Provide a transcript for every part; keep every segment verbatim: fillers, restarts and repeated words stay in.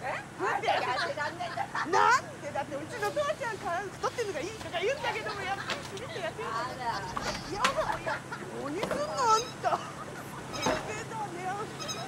なんでなんでだってうちの父ちゃんから太ってるのがいいとか言うんだけども、やっぱり死ぬってやってるんだから。やだや何すんのあんた。やべえだねあんた。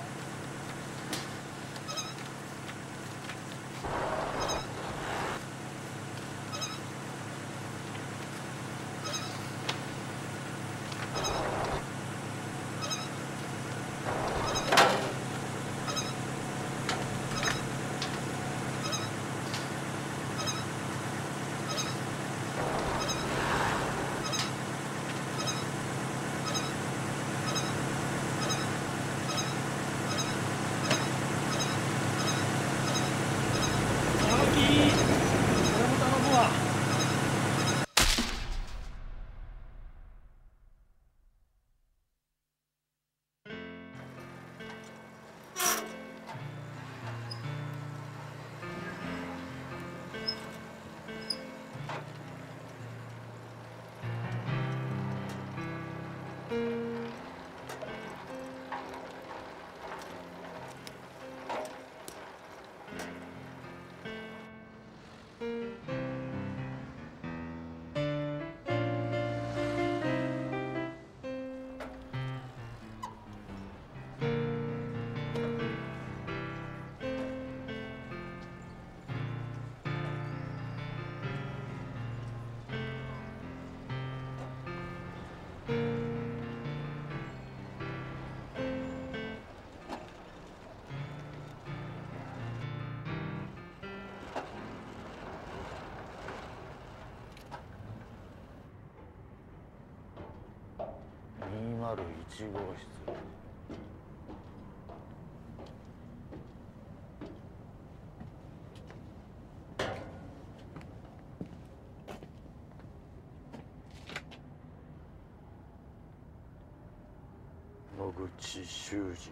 にーまるいちごうしつ。野口修二。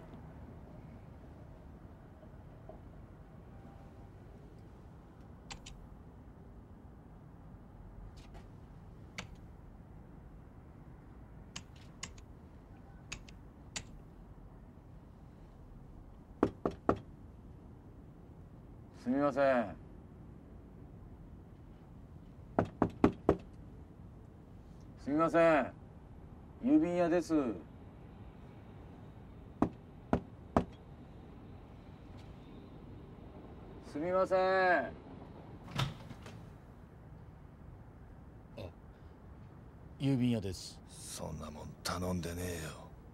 すみません。すみません。郵便屋です。すみません。あ、郵便屋です。 そんなもん頼んでねえ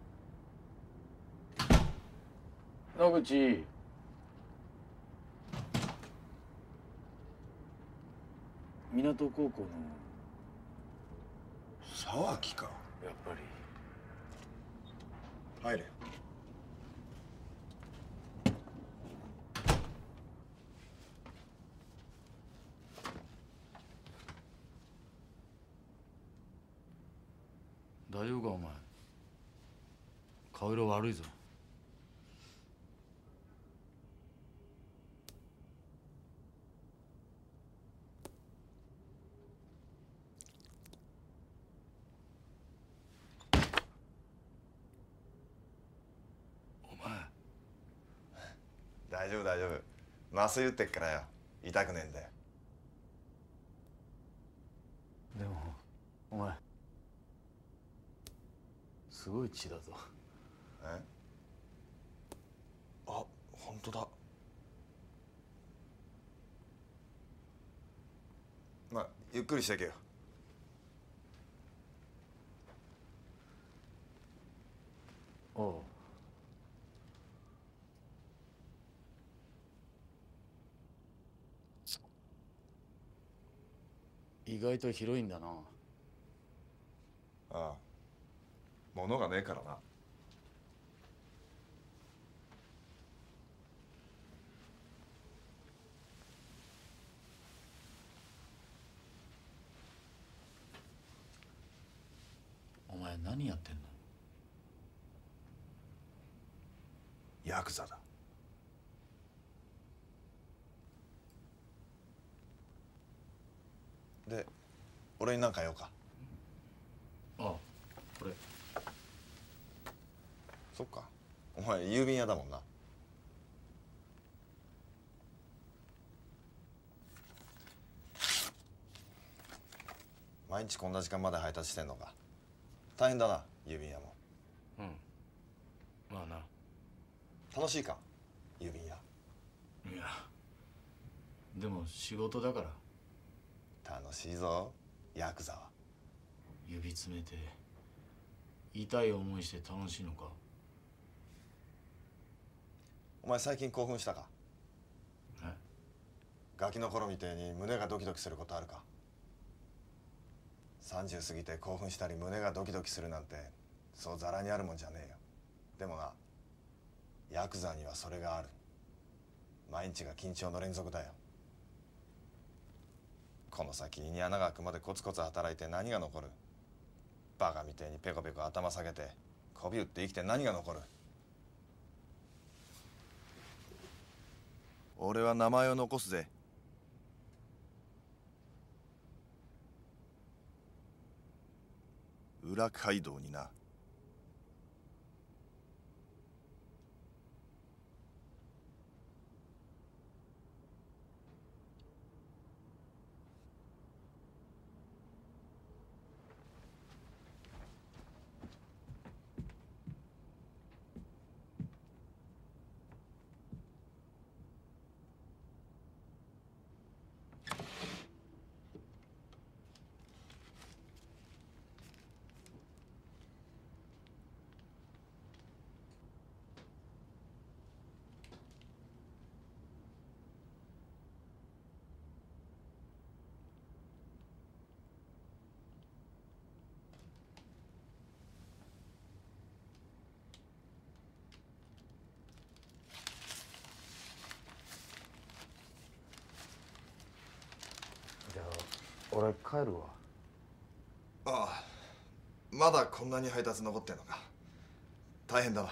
よ。 野口。港高校の沢木か。 やっぱり。 入れ。 大丈夫かお前。顔色悪いぞ。 大丈夫大丈夫。麻酔打ってっからよ。痛くねえんだよ。 でもお前すごい血だぞ。 え？あ、本当だ。まあゆっくりしてけよ。 おう。意外と広いんだな。 ああ、物がねえからな。 お前何やってんの？ ヤクザだ。で、俺に何か用か？ ああ、これ。 そっか。お前郵便屋だもんな。 毎日こんな時間まで配達してんのか。大変だな、郵便屋も。 うん、まあな。 楽しいか、郵便屋。 いや、でも仕事だから。 楽しいぞ、ヤクザは。 指詰めて痛い思いして楽しいのか。 お前最近興奮したか。 え？ ガキの頃みてえに胸がドキドキすることあるか。さんじゅう過ぎて興奮したり胸がドキドキするなんてそうざらにあるもんじゃねえよ。でもな、ヤクザにはそれがある。毎日が緊張の連続だよ。この先に穴が開くまでコツコツ働いて何が残る。バカみてえにペコペコ頭下げて媚び打って生きて何が残る。俺は名前を残すぜ。裏街道にな。 じゃあ俺帰るわ。 ああ、まだこんなに配達残ってんのか。大変だな。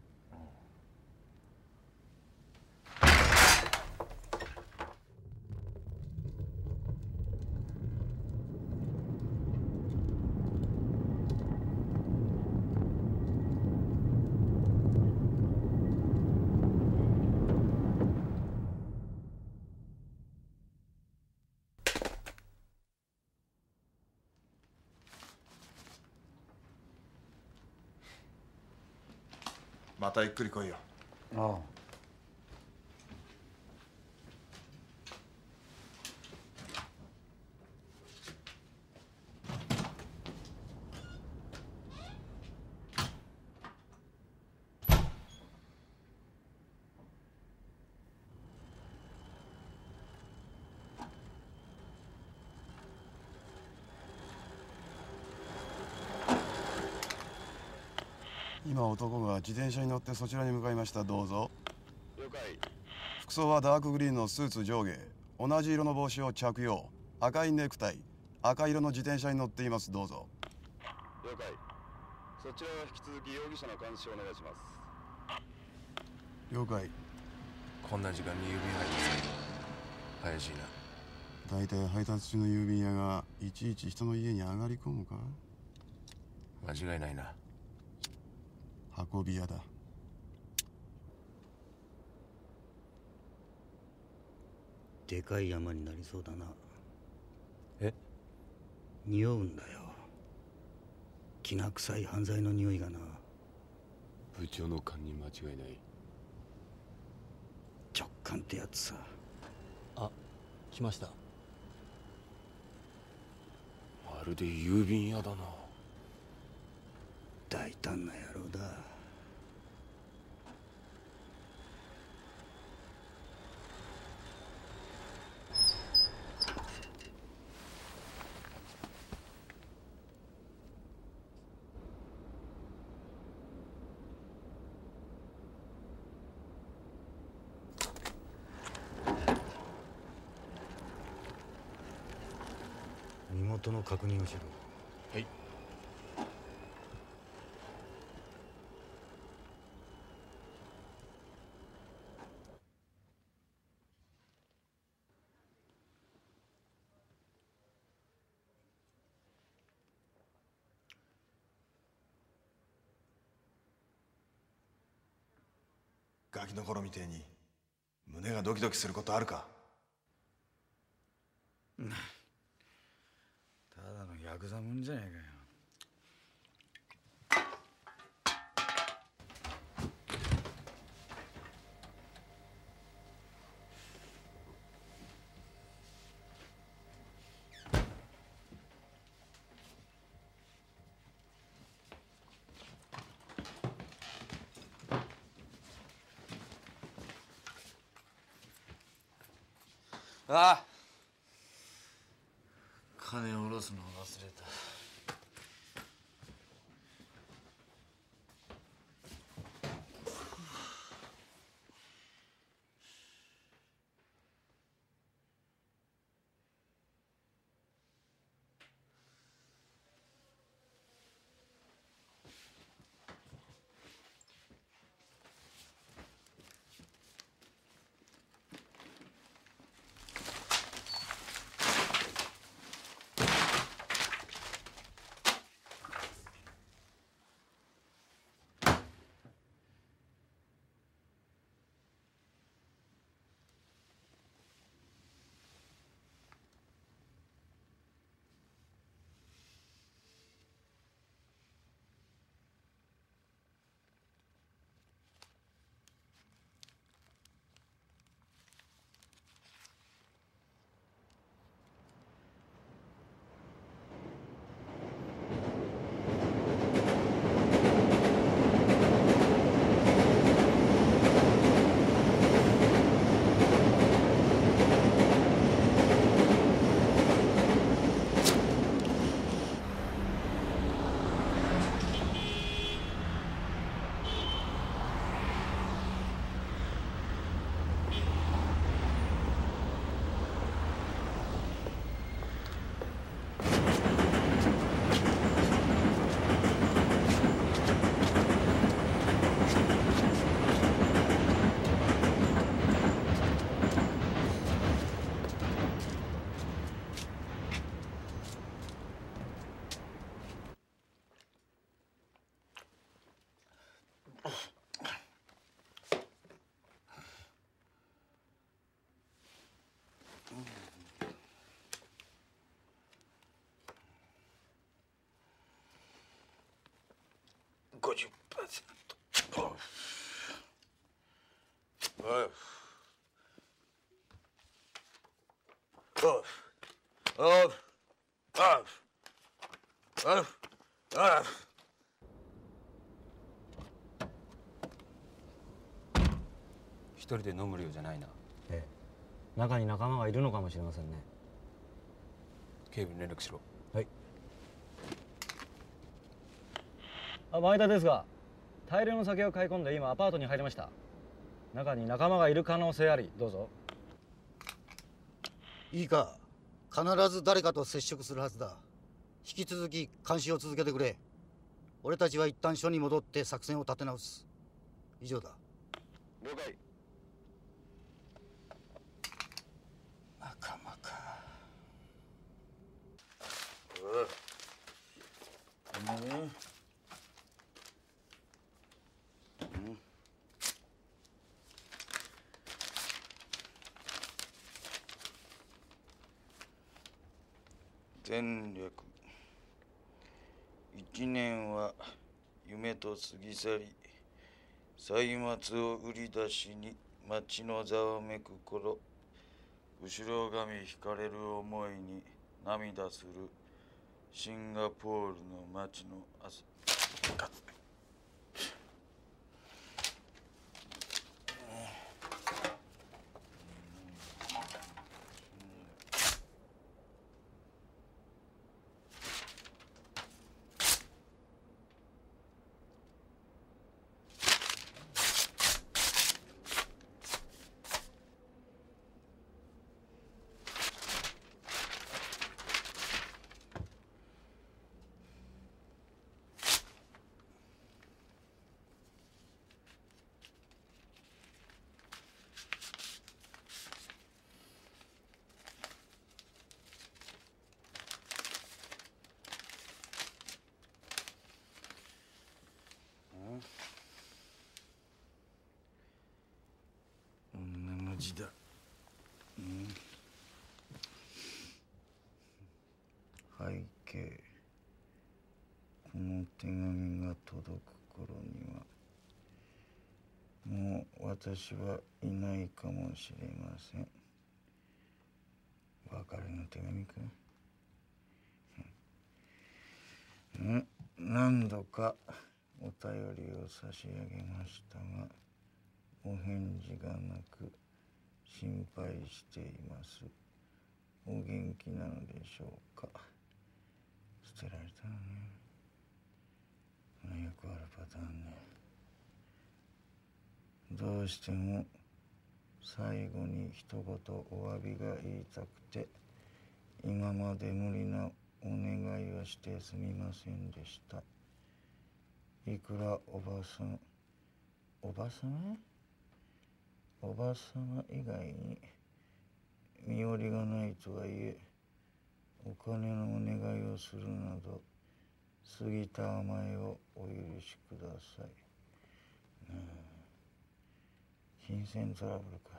またゆっくり来いよ。 ああ。 今男が自転車に乗ってそちらに向かいました。どうぞ。 了解。 服装はダークグリーンのスーツ上下、同じ色の帽子を着用、赤いネクタイ、赤色の自転車に乗っています。どうぞ。 了解。そちらは引き続き容疑者の監視をお願いします。 了解。 こんな時間に郵便配達怪しいな。 大体配達中の郵便屋がいちいち人の家に上がり込むか。 間違いないな。 運び屋だ。 でかい山になりそうだな。 え？ 匂うんだよ。きな臭い犯罪の匂いがな。 部長の勘に間違いない。 直感ってやつさ。 あ、来ました。 まるで郵便屋だな。 大胆な野郎だ。身元の確認をしろ。 はい。 ガキの頃みてえに胸がドキドキすることあるか。 ただのヤクザもんじゃねえかよ。ああ、金を下ろすのを忘れた。ごじゅっパーセント。おいおいおいおいおいおい一人で飲む量じゃないな。 ええ、中に仲間がいるのかもしれませんね。 警部に連絡しろ。 はい。あ、前田ですが、大量の酒を買い込んで今アパートに入りました。中に仲間がいる可能性あり、どうぞ。 いいか、必ず誰かと接触するはずだ。引き続き監視を続けてくれ。俺たちは一旦署に戻って作戦を立て直す。以上だ。 了解。 仲間か。 うんうん戦略。一年は夢と過ぎ去り、歳末を売り出しに街のざわめく頃、後ろ髪引かれる思いに涙するシンガポールの街の朝。女の字だ。うん、背景。 この手紙が届く頃にはもう私はいないかもしれません。別れの手紙か。うん、何度かお便りを差し上げましたがお返事がなく心配しています。お元気なのでしょうか。捨てられたのね。よくあるパターンね。どうしても最後に一言お詫びが言いたくて今まで無理なお願いをしてすみませんでした。いくらおばさんおばさんおばさま以外に身寄りがないとはいえお金のお願いをするなど過ぎた甘えをお許しください。うん、金銭トラブルか。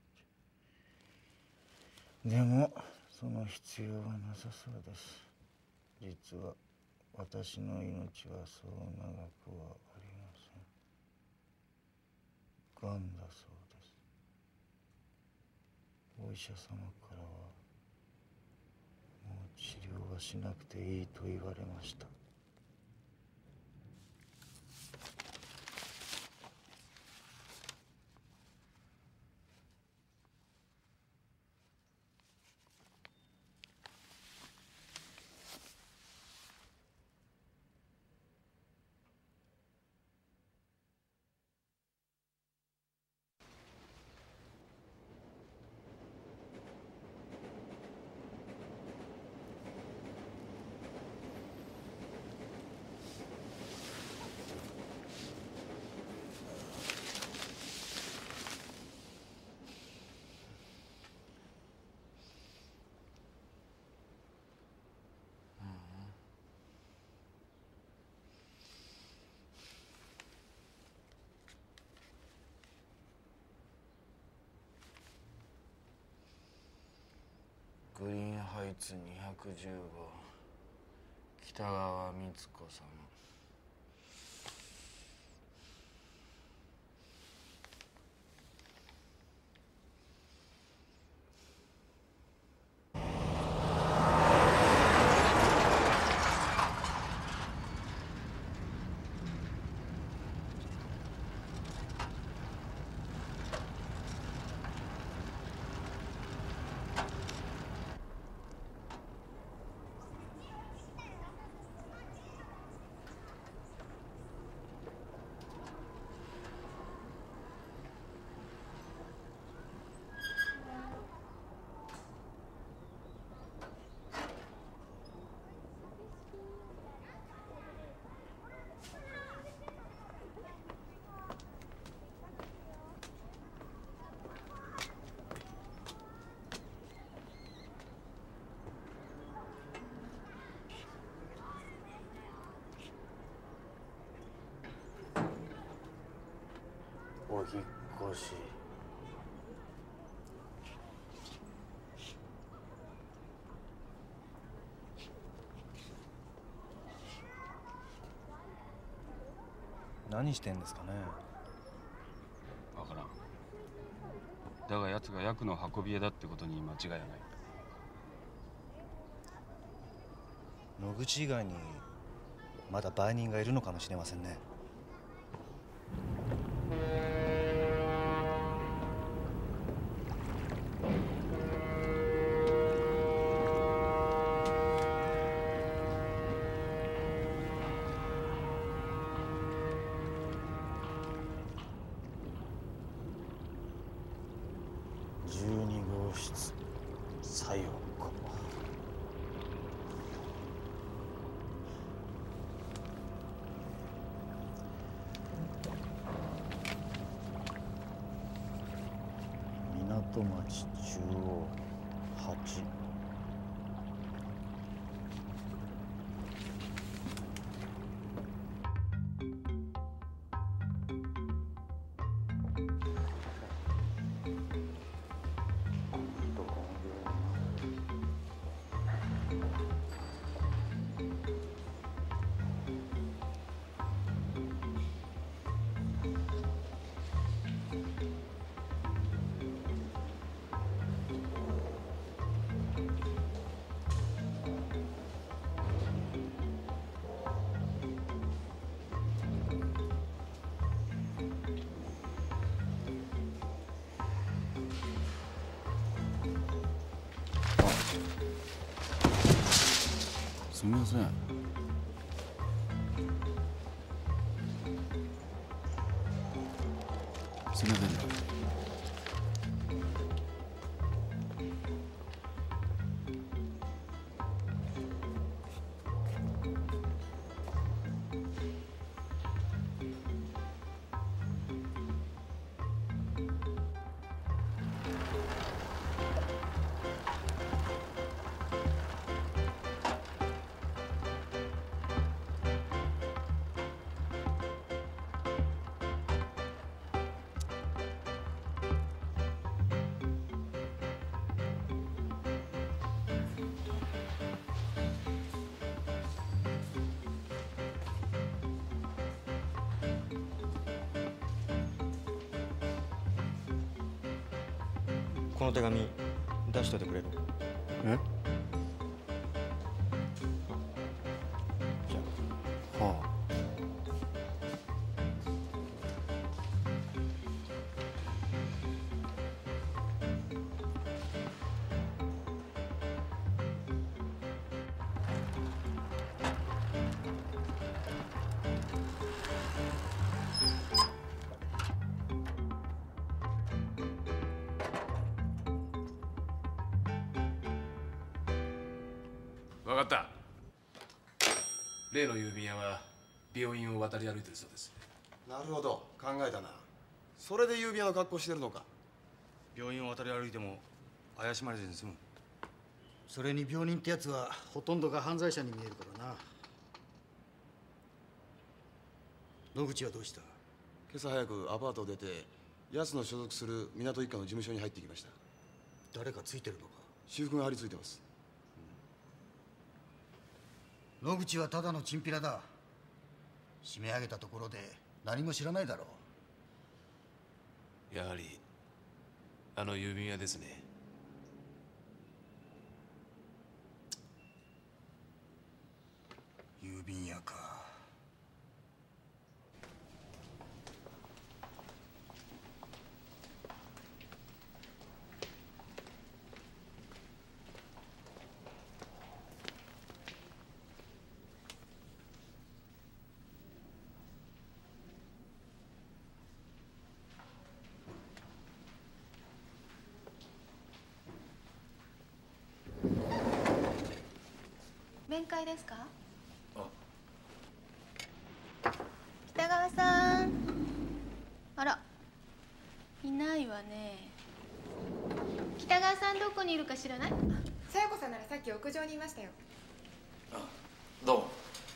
でもその必要はなさそうです。実は私の命はそう長くはありません。がんだそうです。お医者様からはもう治療はしなくていいと言われました。グリーンハイツにひゃくじゅうご北川光子さん。お引っ越し。 何してんですかね。 わからん。だが奴がヤクの運び屋だってことに間違いはない。 野口以外にまだ売人がいるのかもしれませんね。 じゅうにごうしつさようか。港町中央はち。 すみません。すみませんね。 この手紙出しといてくれる？ え？ じゃあ。はあ。 分かった。例の郵便屋は病院を渡り歩いてるそうです。 なるほど、考えたな。それで郵便屋の格好してるのか。 病院を渡り歩いても怪しまれずに済む。 それに病人ってやつはほとんどが犯罪者に見えるからな。野口はどうした？ 今朝早くアパートを出て奴の所属する港一課の事務所に入ってきました。 誰かついてるのか？ 私服が張り付いてます。 野口はただのチンピラだ。締め上げたところで何も知らないだろやはりあの郵便屋ですね。 郵便屋か。 面会ですか？北川さん。あら、いないわね。北川さんどこにいるか知らない？ 小夜子さんならさっき屋上にいましたよ。 あ、どうも。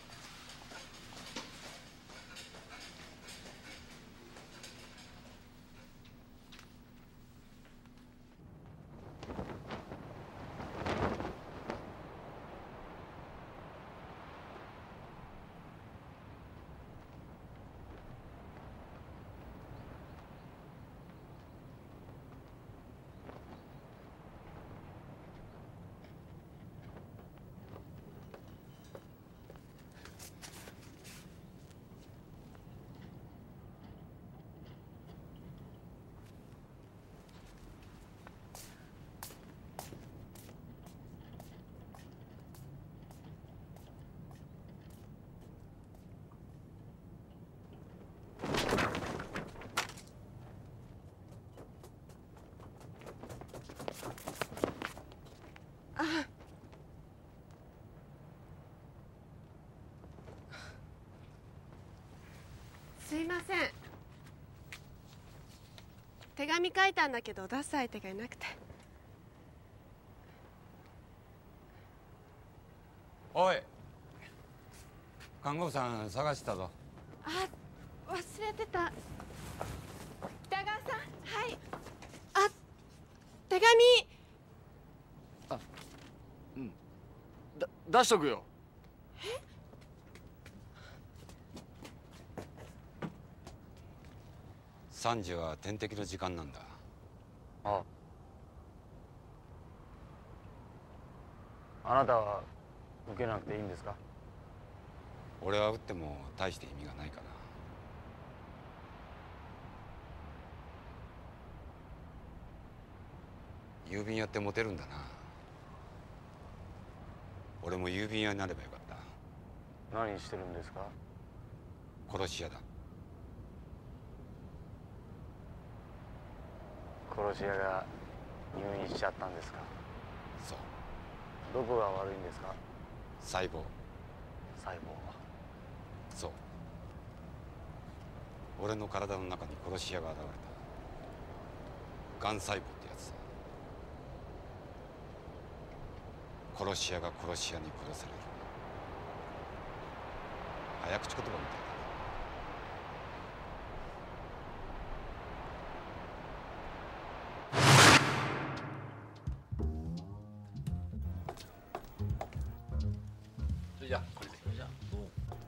すいません。手紙書いたんだけど出す相手がいなくて。 おい、看護婦さん探したぞ。 あ、忘れてた。北川さん、はい。あ、手紙。 あ、うん。だ出しとくよ。 え？ 三時は点滴の時間なんだ。 ああ。あなたは受けなくていいんですか？ 俺は打っても大して意味がないかな。郵便屋ってモテるんだな。 俺も郵便屋になればよかった。 何してるんですか？ 殺し屋だ。 殺し屋が入院しちゃったんですか？ そう。 どこが悪いんですか？ 細胞。 細胞。 そう。俺の体の中に殺し屋が現れた。がん細胞ってやつだ。殺し屋が殺し屋に殺される。早口言葉みたいだね。 それじゃこれで。じゃあどう？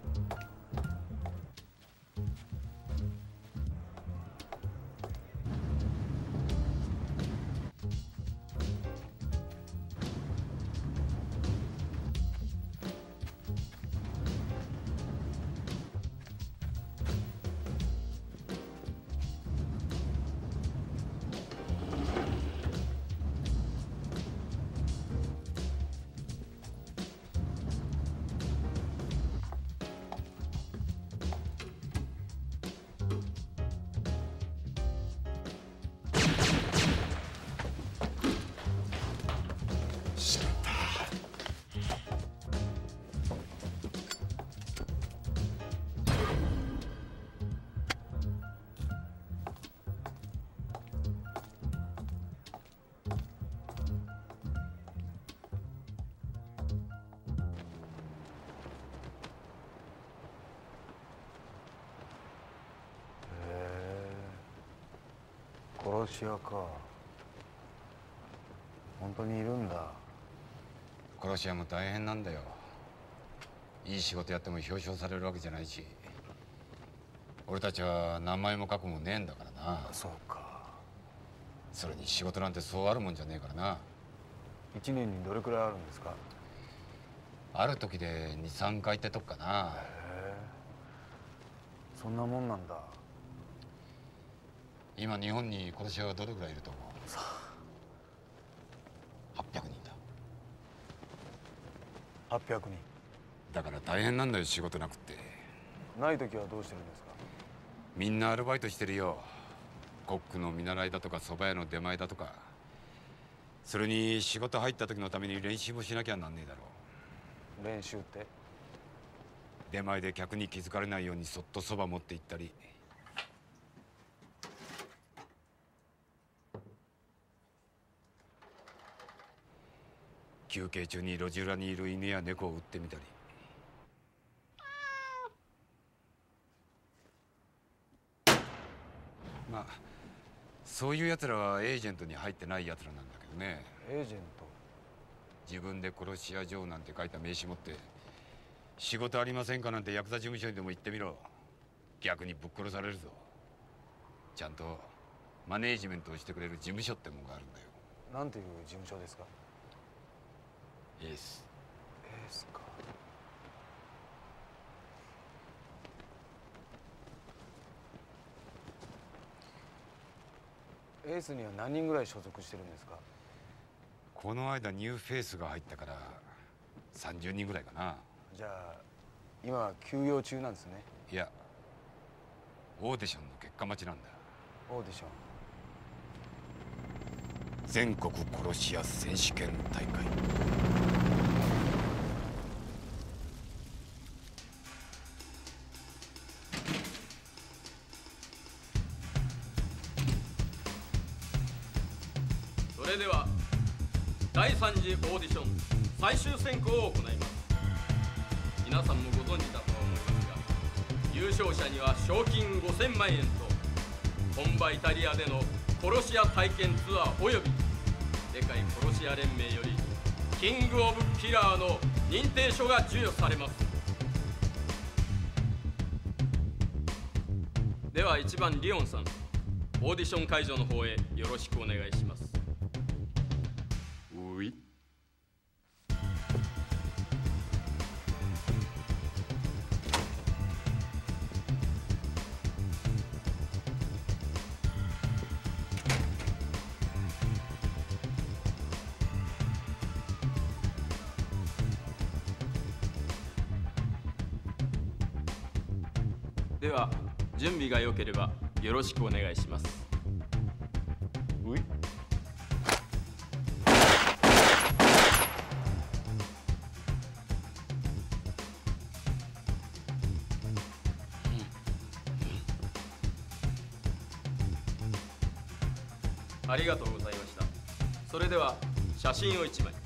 殺し屋か。本当にいるんだ。 殺し屋も大変なんだよ。いい仕事やっても表彰されるわけじゃないし、俺たちは名前も過去もねえんだからな。 そうか。 それに仕事なんてそうあるもんじゃねえからな。 一年にどれくらいあるんですか？ ある時で二三回ってとこかな。 へえ、そんなもんなんだ。 今日本に殺し屋はどれぐらいいると思う？さあはっぴゃくにんだ。 はっぴゃくにん。 だから大変なんだよ、仕事なくって。 ない時はどうしてるんですか？ みんなアルバイトしてるよ。コックの見習いだとか蕎麦屋の出前だとか。それに仕事入った時のために練習もしなきゃなんねえだろう。練習って？ 出前で客に気づかれないようにそっと蕎麦持って行ったり。休憩中に路地裏にいる犬や猫を撃ってみたり。まあそういう奴らはエージェントに入ってない奴らなんだけどね。 エージェント？ 自分で殺し屋嬢なんて書いた名刺持って仕事ありませんかなんてヤクザ事務所にでも行ってみろ。逆にぶっ殺されるぞ。ちゃんとマネージメントをしてくれる事務所ってもんがあるんだよ。 なんていう事務所ですか？ エース。 エースか。エースには何人ぐらい所属してるんですか？ この間ニューフェイスが入ったからさんじゅうにんぐらいかな。 じゃあ今は休養中なんですね。 いや、オーディションの結果待ちなんだ。 オーディション。 全国殺し屋選手権大会。 それではだいさん次オーディション最終選考を行います。皆さんもご存知だとは思いますが、優勝者には賞金ごせんまんえんと本場イタリアでの殺し屋体験ツアーおよび世界殺し屋連盟よりキングオブキラーの認定書が授与されます。ではいちばんリオンさん、オーディション会場の方へよろしくお願いします。 うい。 では準備が良ければよろしくお願いします。 うい。 ありがとうございました。それでは写真を一枚。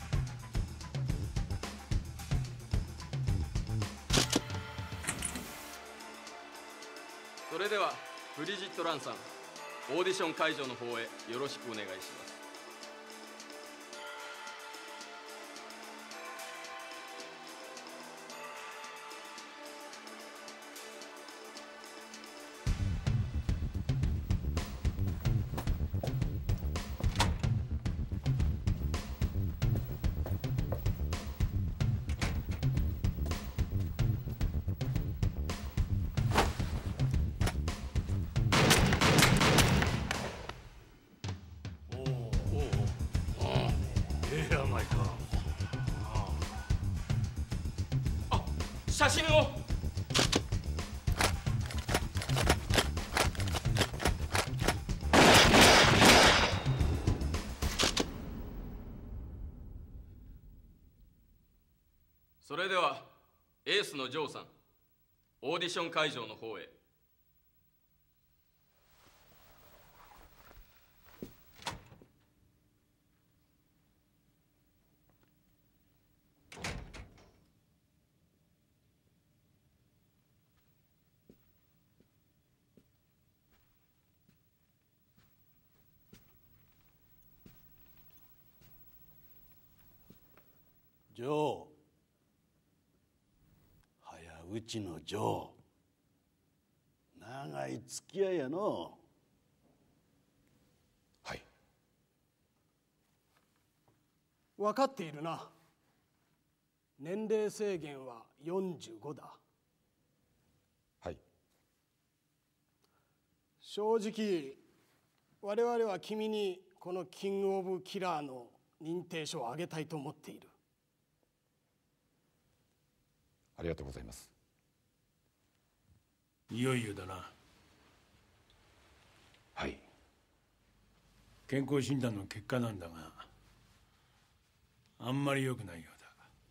それではブリジット・ランさん、オーディション会場の方へよろしくお願いします。写真を。それではエースのジョーさん、オーディション会場の方へ。 ジョー、早うちのジョー、長い付き合いやの。 はい。 分かっているな。年齢制限はよんじゅうごだ。 はい。 正直我々は君にこのキングオブキラーの認定書をあげたいと思っている。 ありがとうございます。 いよいよだな。 はい。 健康診断の結果なんだが、あんまり良くないようだ。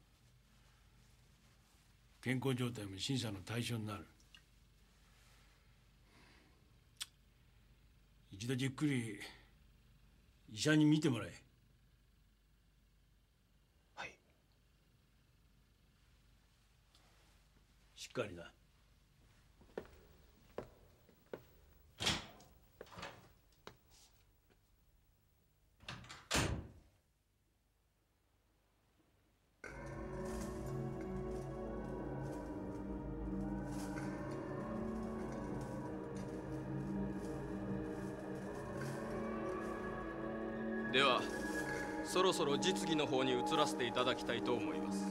健康状態も審査の対象になる。一度じっくり医者に見てもらえ。しっかりな。 ではそろそろ実技の方に移らせていただきたいと思います。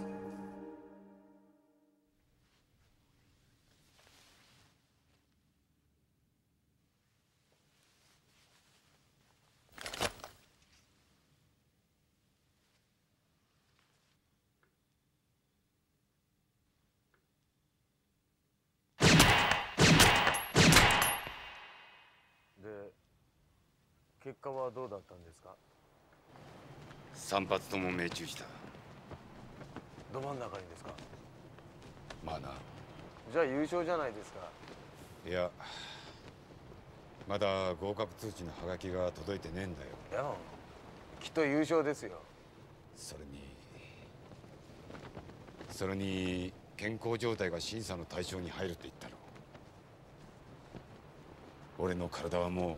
で、結果はどうだったんですか？ 三発とも命中した。 ど真ん中にですか？ まあな。 じゃあ優勝じゃないですか。 いや、まだ合格通知のハガキが届いてねえんだよ。 いや、きっと優勝ですよ。 それにそれに健康状態が審査の対象に入るって言ったろ。俺の体はもう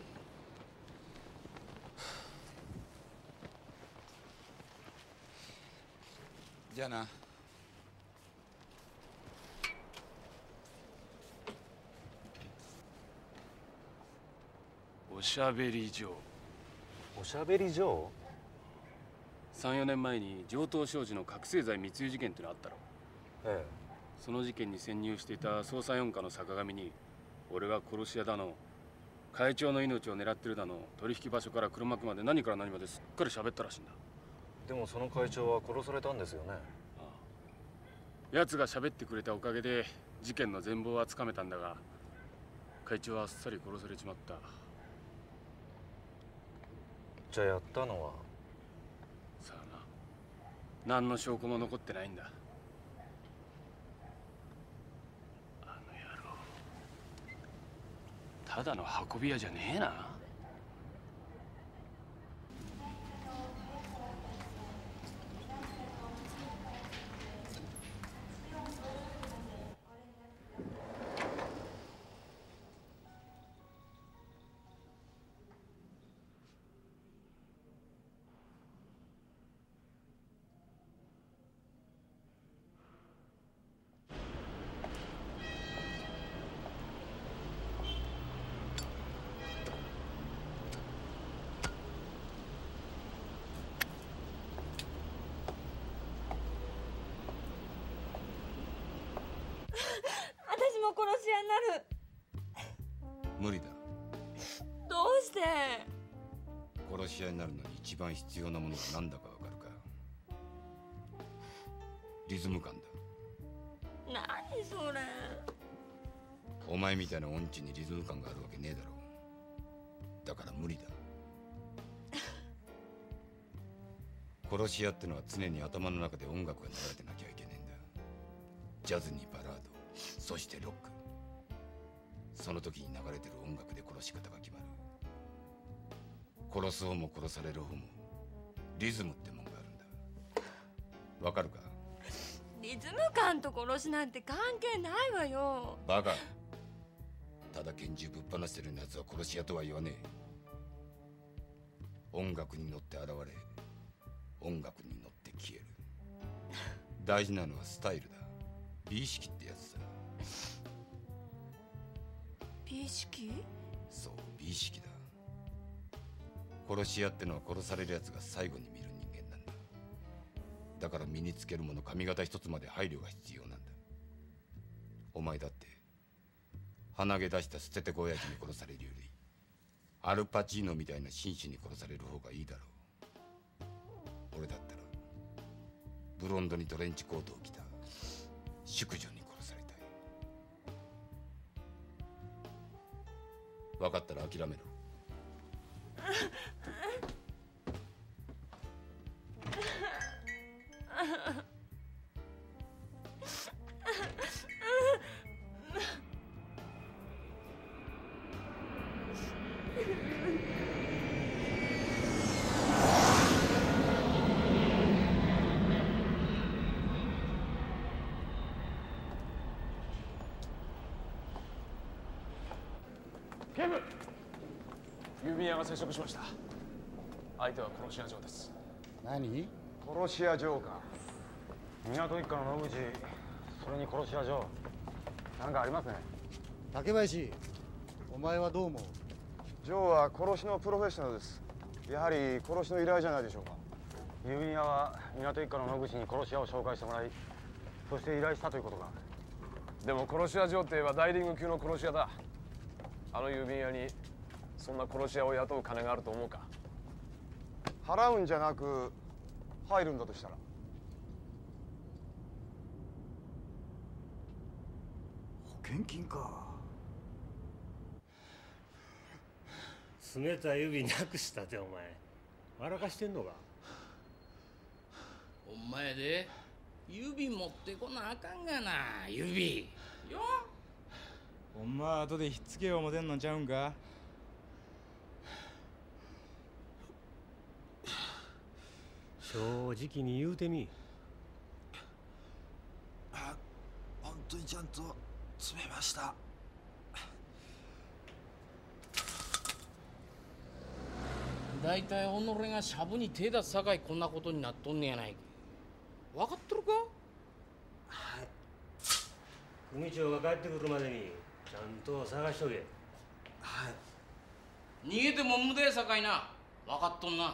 じゃあな。 おしゃべり嬢。 おしゃべり嬢？ さん、よねんまえに上等商事の覚醒剤密輸事件ってのあったろ。 ええ。 その事件に潜入していた捜査四課の坂上に、俺が殺し屋だの、会長の命を狙ってるだの、取引場所から黒幕まで何から何まですっかり喋ったらしいんだ。 でもその会長は殺されたんですよね。 奴が喋ってくれたおかげで事件の全貌はつかめたんだが、会長はあっさり殺されちまった。 じゃあやったのは？ さあな、何の証拠も残ってないんだ。あの野郎、ただの運び屋じゃねえな。 私も殺し屋になる。 無理だ。 どうして？ 殺し屋になるのに一番必要なものが何だかわかるか？リズム感だ。 何それ？ お前みたいな音痴にリズム感があるわけねえだろう。だから無理だ。殺し屋ってのは常に頭の中で音楽が流れてなきゃいけねえんだ。ジャズにバラード、そしてロック。その時に流れてる音楽で殺し方が決まる。殺す方も殺される方もリズムってもんがあるんだ。わかるか？ リズム感と殺しなんて関係ないわよ。 バカ。ただ拳銃ぶっ放してるようなやつは殺し屋とは言わねえ。音楽に乗って現れ、音楽に乗って消える。大事なのはスタイルだ。美意識ってやつさ。 美意識？ そう、美意識だ。殺し屋ってのは殺されるやつが最後に見る人間なんだ。だから身につけるもの、髪型一つまで配慮が必要なんだ。お前だって鼻毛出した捨ててこ親父に殺されるよりアルパチーノみたいな紳士に殺される方がいいだろう。俺だったらブロンドにトレンチコートを着た淑女に殺されたい。分かったら諦めろ。 警部、郵便屋が接触しました。相手は殺し屋嬢です。 何？ 殺し屋嬢か。港一家の野口、それに殺し屋嬢、なんかありますね。 竹林、お前はどう思う？ 嬢は殺しのプロフェッショナルです。やはり殺しの依頼じゃないでしょうか。郵便屋は港一家の野口に殺し屋を紹介してもらい、そして依頼したということか。 でも殺し屋嬢って言えばダイリング級の殺し屋だ。あの郵便屋にそんな殺し屋を雇う金があると思うか？ 払うんじゃなく入るんだとしたら。 保険金か。 冷たい指なくしたってお前笑かしてんのか？ お前で指持ってこなあかんがな。指よ。 ほんま後でひっつけよう思てんのちゃうんか？ 正直に言うてみ。 あ、本当にちゃんと詰めました。 だいたい己がシャブに手出すさかいこんなことになっとんねやないか。分かっとるか？ はい。組長が帰ってくるまでにちゃんと探しとけ。 はい。 逃げても無駄やさかいな。分かっとんな。 はい。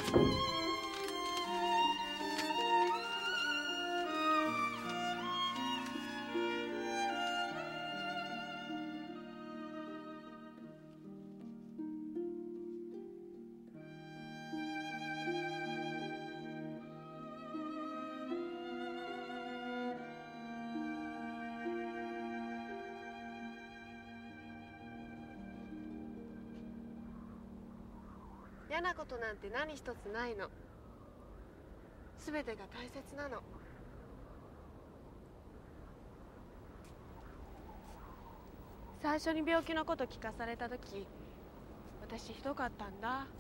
嫌なことなんて何一つないの。すべてが大切なの。最初に病気のこと聞かされた時、私ひどかったんだ。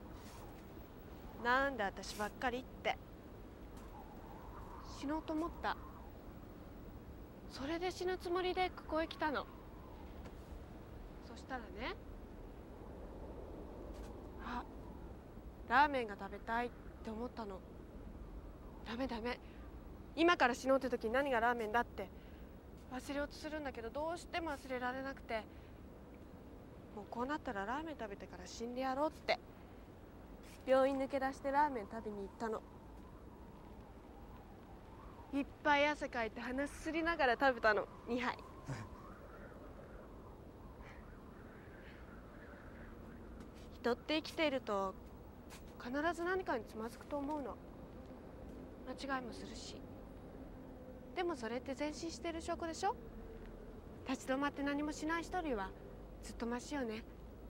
なんで私ばっかりって。死のうと思った。それで死ぬつもりでここへ来たの。そしたらね、あ、ラーメンが食べたいって思ったの。ダメダメ、今から死のうって時に何がラーメンだって忘れようとするんだけど、どうしても忘れられなくて、もうこうなったらラーメン食べてから死んでやろうって病院抜け出してラーメン食べに行ったの。いっぱい汗かいて鼻すすりながら食べたの、にはい。人って生きていると必ず何かにつまずくと思うの。間違いもするし。でもそれって前進してる証拠でしょ。立ち止まって何もしない人よりはずっとマシよね。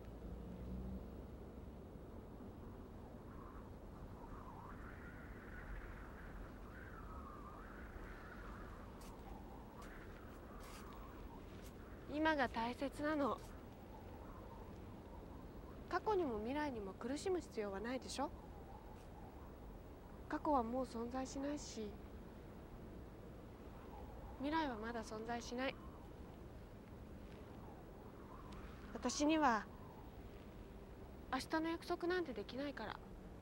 今が大切なの。過去にも未来にも苦しむ必要はないでしょ。過去はもう存在しないし、未来はまだ存在しない。私には明日の約束なんてできないから。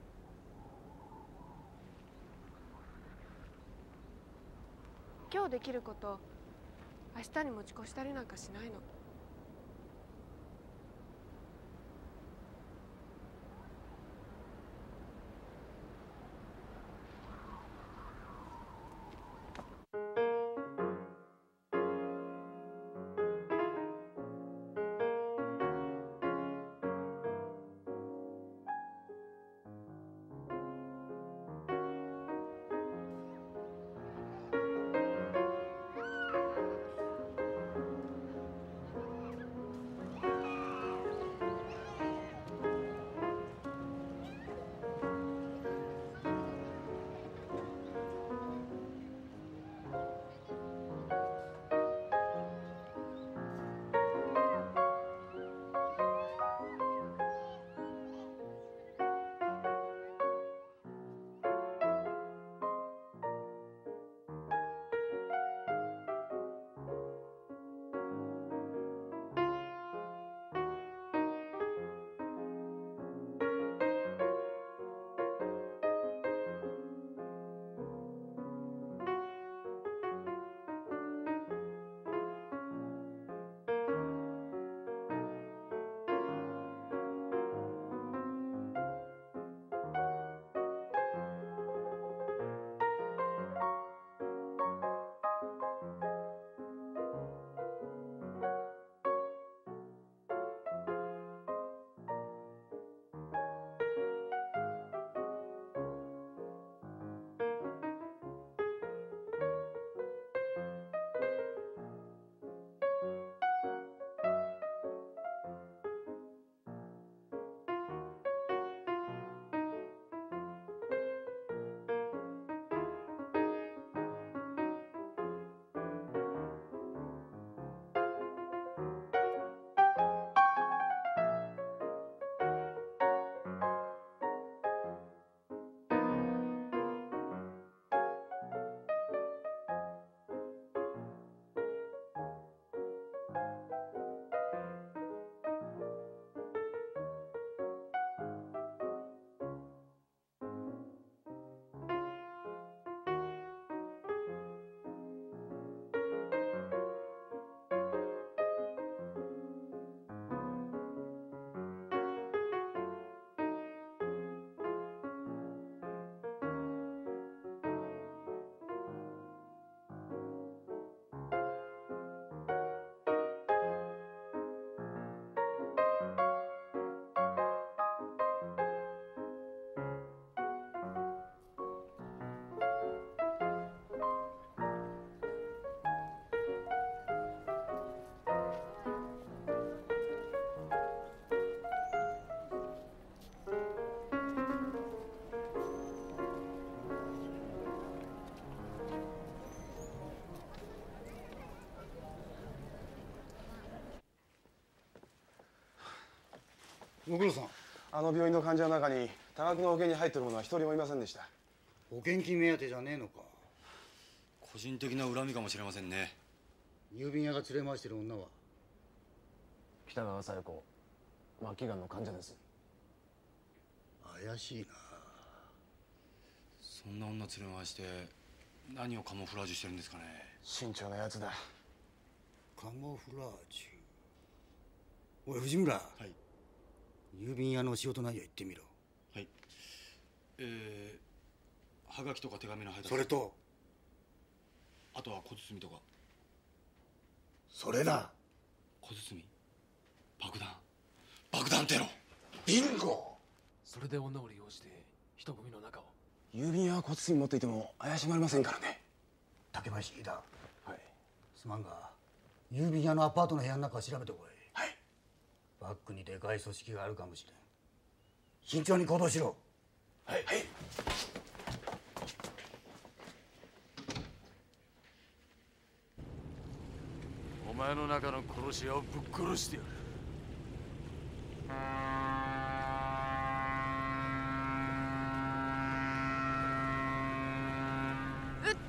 今日できること明日に持ち越したりなんかしないの。 ご苦労さん。 あの病院の患者の中に多額の保険に入っている者は一人もいませんでした。 保険金目当てじゃねえのか。 個人的な恨みかもしれませんね。 郵便屋が連れ回してる女は北川小夜子、末期がんの患者です。 怪しいな。 そんな女連れ回して何をカモフラージュしてるんですかね。 慎重なやつだ。 カモフラージュ。おい藤村。はい。郵便屋の仕事内容言ってみろ。 はい。えー、はがきとか手紙の配達。 それとあとは小包とか。 それだ。 小包、爆弾、爆弾テロ。 ビンゴ。 それで女を利用して人混みの中を。 郵便屋は小包持っていても怪しまれませんからね。 竹林飯田。はい。すまんが郵便屋のアパートの部屋の中を調べてこい。はい。バックにでかい組織があるかもしれん。慎重に行動しろ。はい。はい。 お前の中の殺し屋をぶっ殺してやる。 撃って。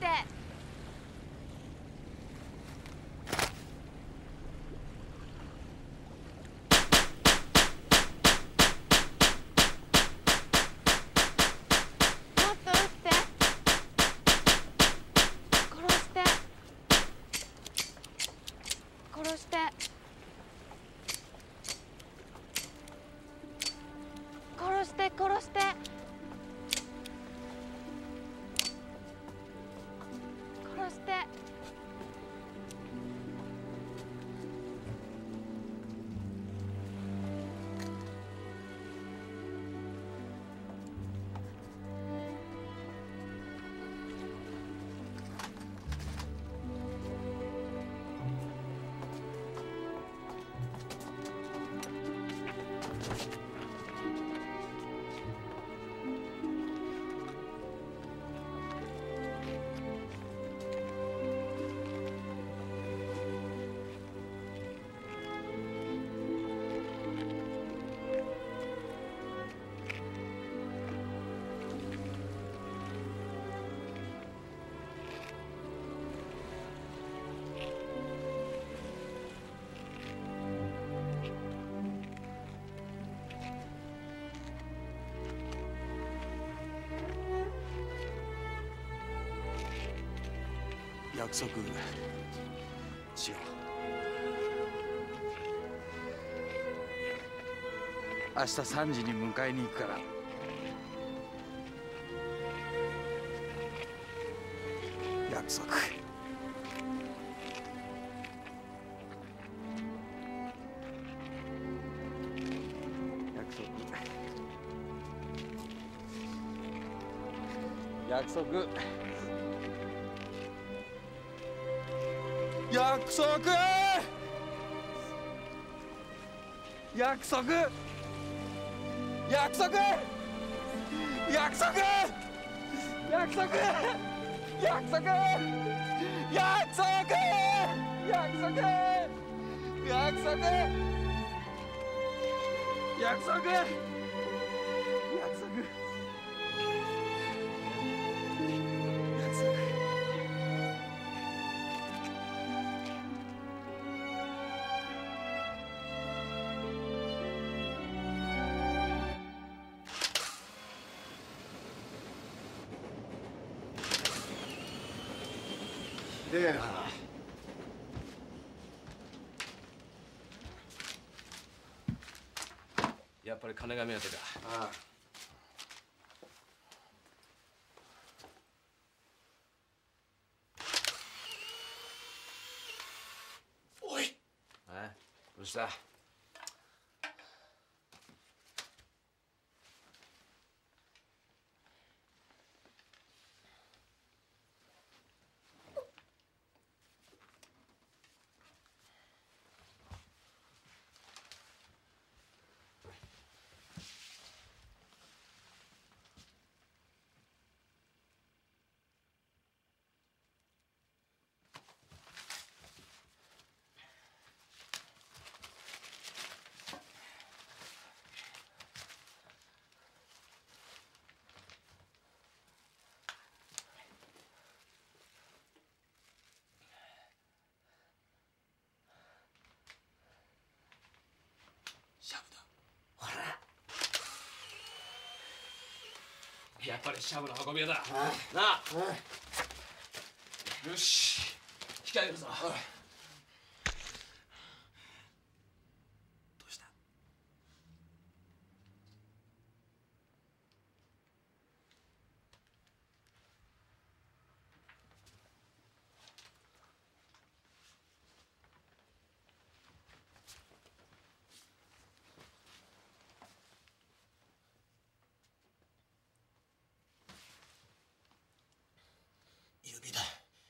殺して殺して殺して。 約束しよう。明日さんじに迎えに行くから。約束。約束。約束。約束。約束。約束。約束。約束。約束。約束。約束。約束。約束。 ひでえな。 やっぱり金が目当てか。 ああ。 おい。ああ、どうした？ やっぱりシャブの運び屋だ。なあ。よし。控えるぞ。どうした？ 指だ。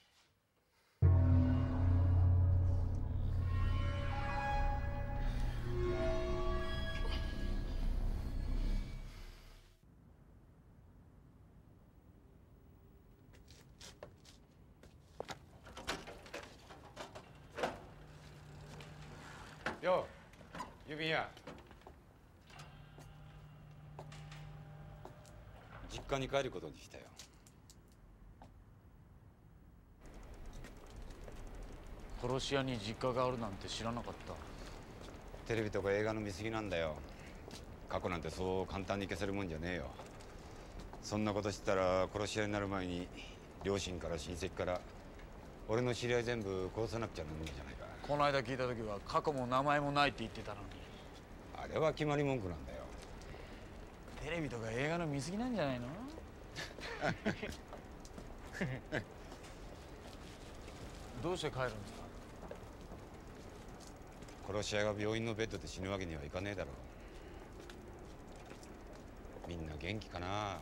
よう、郵便屋。実家に帰ることにしたよ。 殺し屋に実家があるなんて知らなかった。 テレビとか映画の見過ぎなんだよ。過去なんてそう簡単に消せるもんじゃねえよ。そんなこと知ったら殺し屋になる前に両親から親戚から俺の知り合い全部殺さなくちゃならないんじゃないか。 この間聞いた時は過去も名前もないって言ってたのに。 あれは決まり文句なんだよ。 テレビとか映画の見過ぎなんじゃないの？どうして帰るんですか？ 殺し屋が病院のベッドで死ぬわけにはいかねえだろう。みんな元気かな。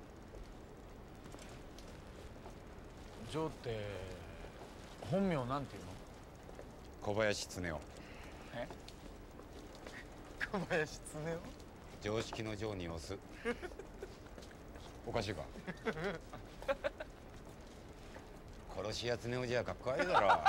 ジョーって本名なんていうの？ 小林恒夫。 え？小林恒夫？ 常識の常に押す。おかしいか？殺し屋恒夫じゃかっこ悪いだろ。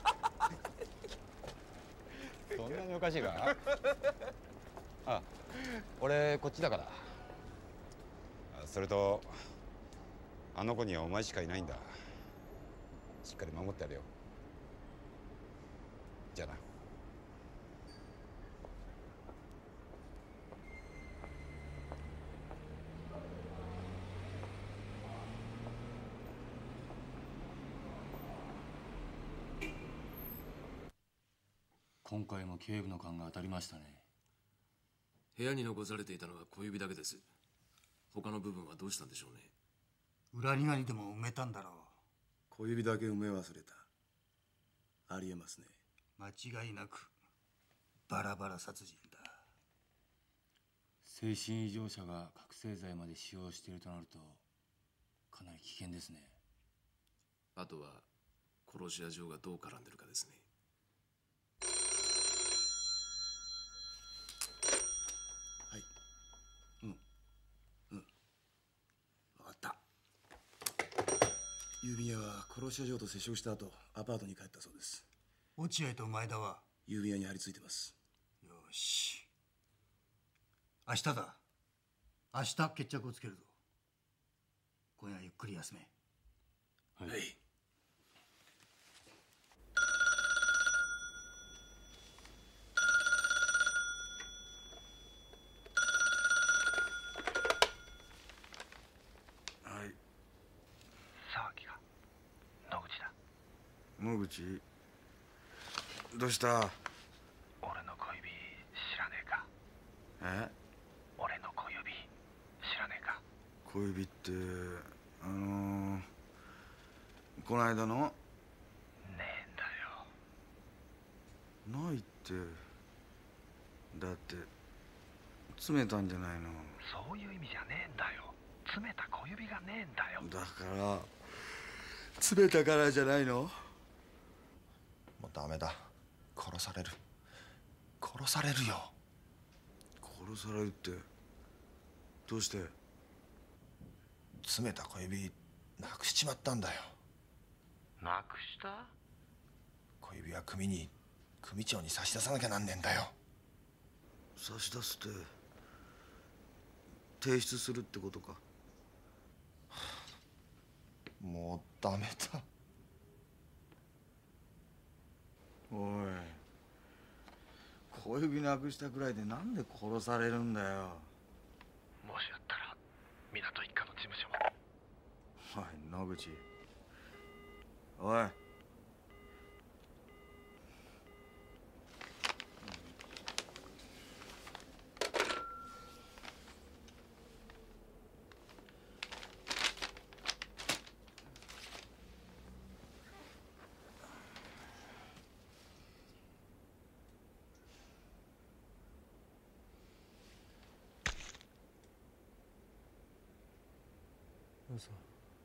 そんなにおかしいか？あ、俺こっちだから。それとあの子にはお前しかいないんだ。しっかり守ってやるよ。じゃあな。 今回も警部の勘が当たりましたね。 部屋に残されていたのは小指だけです。他の部分はどうしたんでしょうね。 裏庭にでも埋めたんだろう。 小指だけ埋め忘れた。ありえますね。 間違いなくバラバラ殺人だ。 精神異常者が覚醒剤まで使用しているとなるとかなり危険ですね。 あとは殺し屋嬢がどう絡んでるかですね。 郵便屋は殺し屋嬢と接触した後アパートに帰ったそうです。 落合と前田は郵便屋に張り付いてます。 よし、明日だ。明日決着をつけるぞ。今夜ゆっくり休め。 はい、はい。 野口、どうした？ 俺の小指知らねえか？ え？ 俺の小指知らねえか？ 小指ってあのー、この間の？ ねえんだよ。 ないって。だって詰めたんじゃないの？ そういう意味じゃねえんだよ。詰めた小指がねえんだよ。 だから詰めたからじゃないの？ もうダメだ。殺される。殺されるよ。 殺されるってどうして？ 詰めた小指なくしちまったんだよ。 なくした？ 小指は組に組長に差し出さなきゃなんねえんだよ。 差し出すって提出するってことか？ もうダメだ。 おい、小指なくしたくらいでなんで殺されるんだよ。 もしやったら港一家の事務所野口。おい。 どうぞ。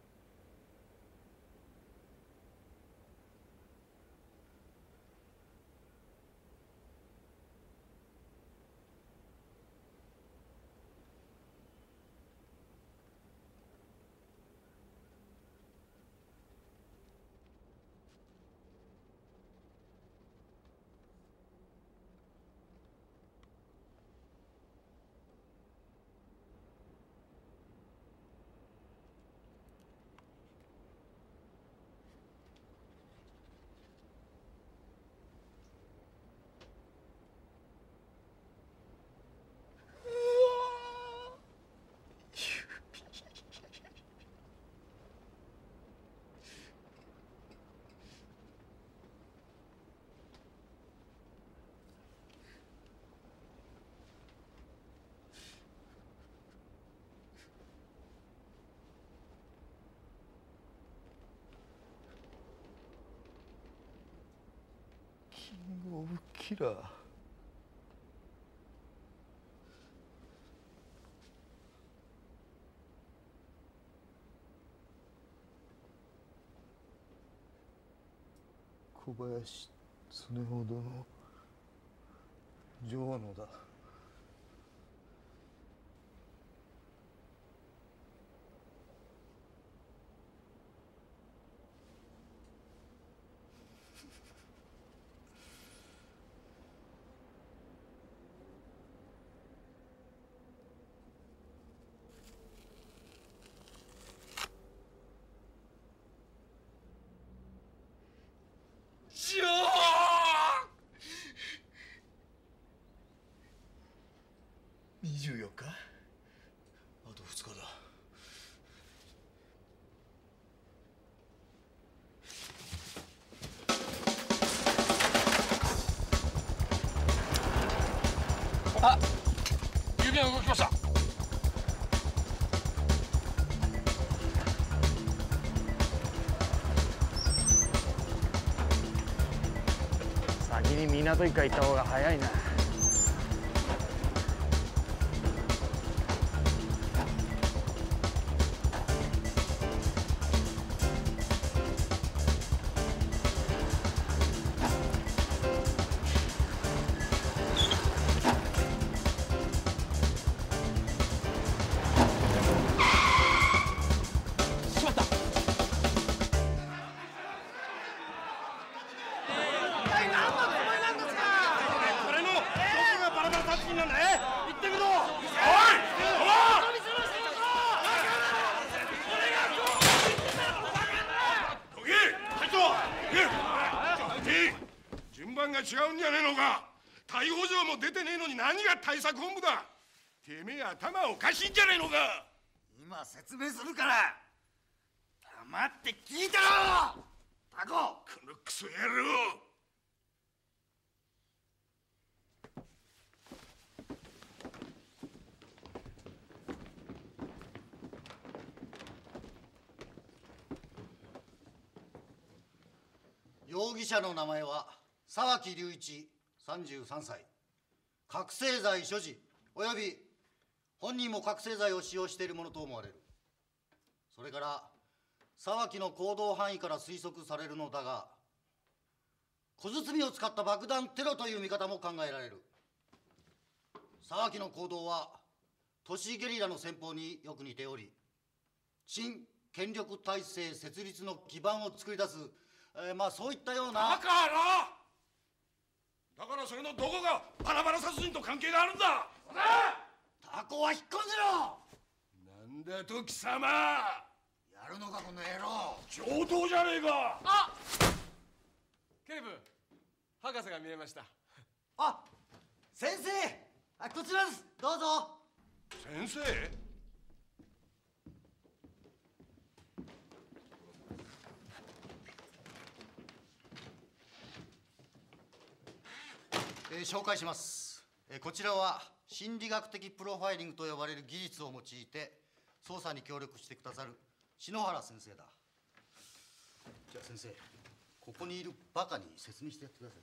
キングオブキラー。小林常雄殿城野だ。にじゅうよっか、あとふつかだ。 あ、指輪が動きました。 先に港一回行った方が早いな。 順番が違うんじゃねえのか。逮捕状も出てねえのに何が対策本部だ。てめえ頭おかしいんじゃねえのか。 今説明するから黙って聞いてろ。タコ、 このクソ野郎。 容疑者の名前は沢木隆一さんじゅうさんさい、覚醒剤所持および本人も覚醒剤を使用しているものと思われる。それから沢木の行動範囲から推測されるのだが、小包を使った爆弾テロという見方も考えられる。沢木の行動は都市ゲリラの戦法によく似ており、新権力体制設立の基盤を作り出す、えー、まあそういったような。 だからだからそれのどこがバラバラ殺人と関係があるんだ。 タコは引っ込んでろ。 なんだと貴様。 やるのかこの野郎。 上等じゃねえか。 あ、警部、博士が見えました。 あ、先生、あ、こちらです。どうぞ。 先生。 えー、紹介します、えー、こちらは心理学的プロファイリングと呼ばれる技術を用いて捜査に協力してくださる篠原先生だ。じゃあ先生、ここにいるバカに説明してやってください。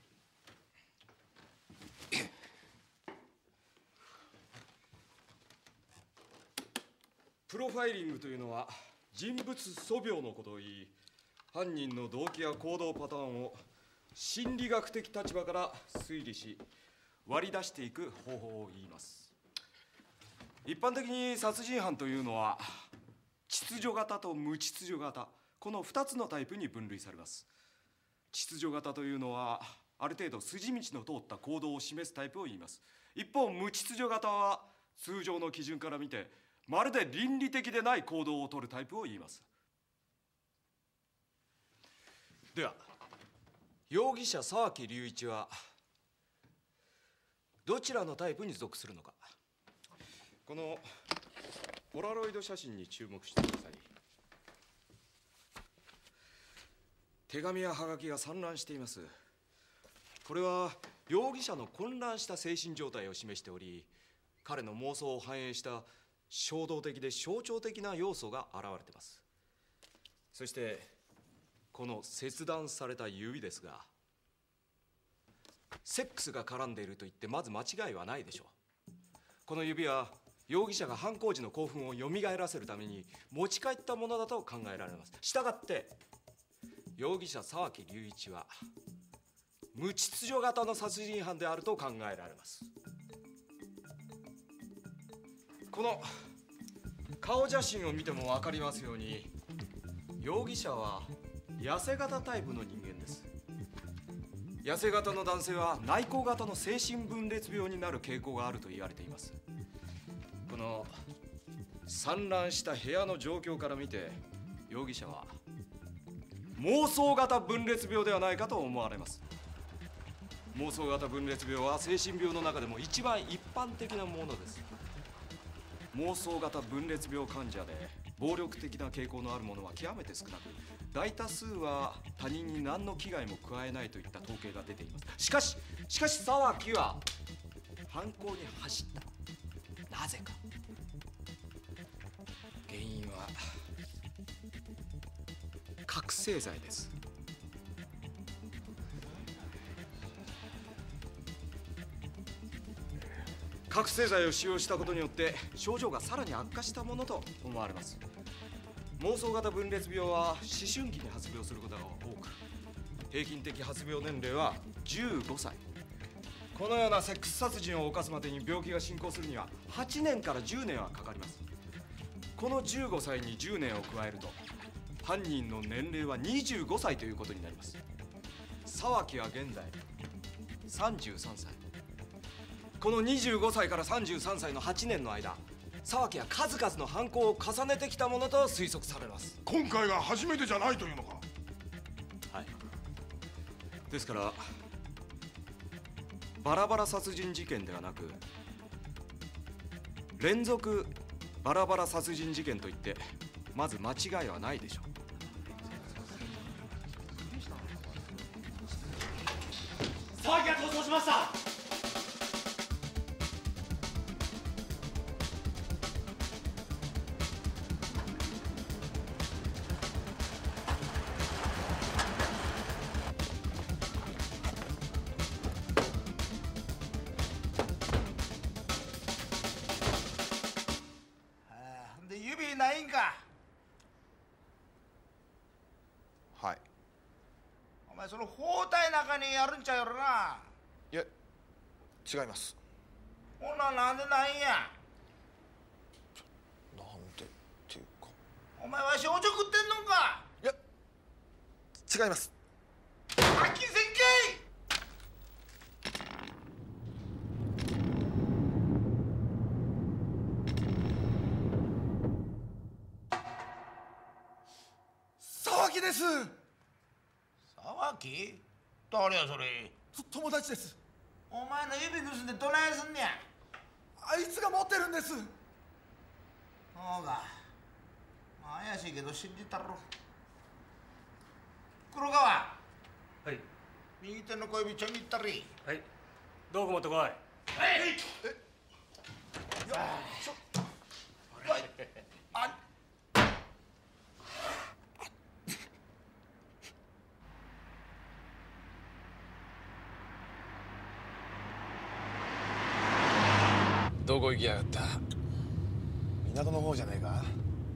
プロファイリングというのは人物素描のことを言い、犯人の動機や行動パターンを心理学的立場から推理し割り出していく方法を言います。一般的に殺人犯というのは秩序型と無秩序型、このふたつのタイプに分類されます。秩序型というのはある程度筋道の通った行動を示すタイプを言います。一方無秩序型は通常の基準から見てまるで倫理的でない行動を取るタイプを言います。では容疑者沢木隆一はどちらのタイプに属するのか、このポラロイド写真に注目してください。手紙やハガキが散乱しています。これは容疑者の混乱した精神状態を示しており、彼の妄想を反映した衝動的で象徴的な要素が現れています。そしてこの切断された指ですが、セックスが絡んでいると言ってまず間違いはないでしょう。この指は容疑者が犯行時の興奮をよみがえらせるために持ち帰ったものだと考えられます。したがって容疑者沢木隆一は無秩序型の殺人犯であると考えられます。この顔写真を見ても分かりますように、容疑者は痩せ型タイプの人間です。痩せ型の男性は内向型の精神分裂病になる傾向があると言われています。この散乱した部屋の状況から見て、容疑者は妄想型分裂病ではないかと思われます。妄想型分裂病は精神病の中でも一番一般的なものです。妄想型分裂病患者で暴力的な傾向のある者は極めて少なく、大多数は他人に何の危害も加えないといった統計が出ています。しかししかし沢木は犯行に走った。なぜか。原因は覚醒剤です。覚醒剤を使用したことによって症状がさらに悪化したものと思われます。妄想型分裂病は思春期に発病することが多く、平均的発病年齢はじゅうごさい。このようなセックス殺人を犯すまでに病気が進行するにははちねんからじゅうねんはかかります。このじゅうごさいにじゅうねんを加えると犯人の年齢はにじゅうごさいということになります。沢木は現在さんじゅうさんさい。このにじゅうごさいからさんじゅうさんさいのはちねんの間、沢木は数々の犯行を重ねてきたものと推測されます。 今回が初めてじゃないというのか。 はい。ですからバラバラ殺人事件ではなく連続バラバラ殺人事件といってまず間違いはないでしょう。 沢木が逃走しました。 ないんか。 はい。 お前その包帯中にやるんちゃうやろな。 いや違います。 ほななんでないんや。 なんでっていうか、 お前わしおちょくってんのか。 いや違います。 発禁せんかい。 沢木です。 沢木？誰やそれ。 友達です。 お前の指盗んでどないすんねや。 あいつが持ってるんです。 そうか、まあ、怪しいけど信じたろ。黒川。 はい。 右手の小指ちょん切ったり。 はい。 道具持ってこい。はい。 あどこ行きやがった？ 港の方じゃねえか。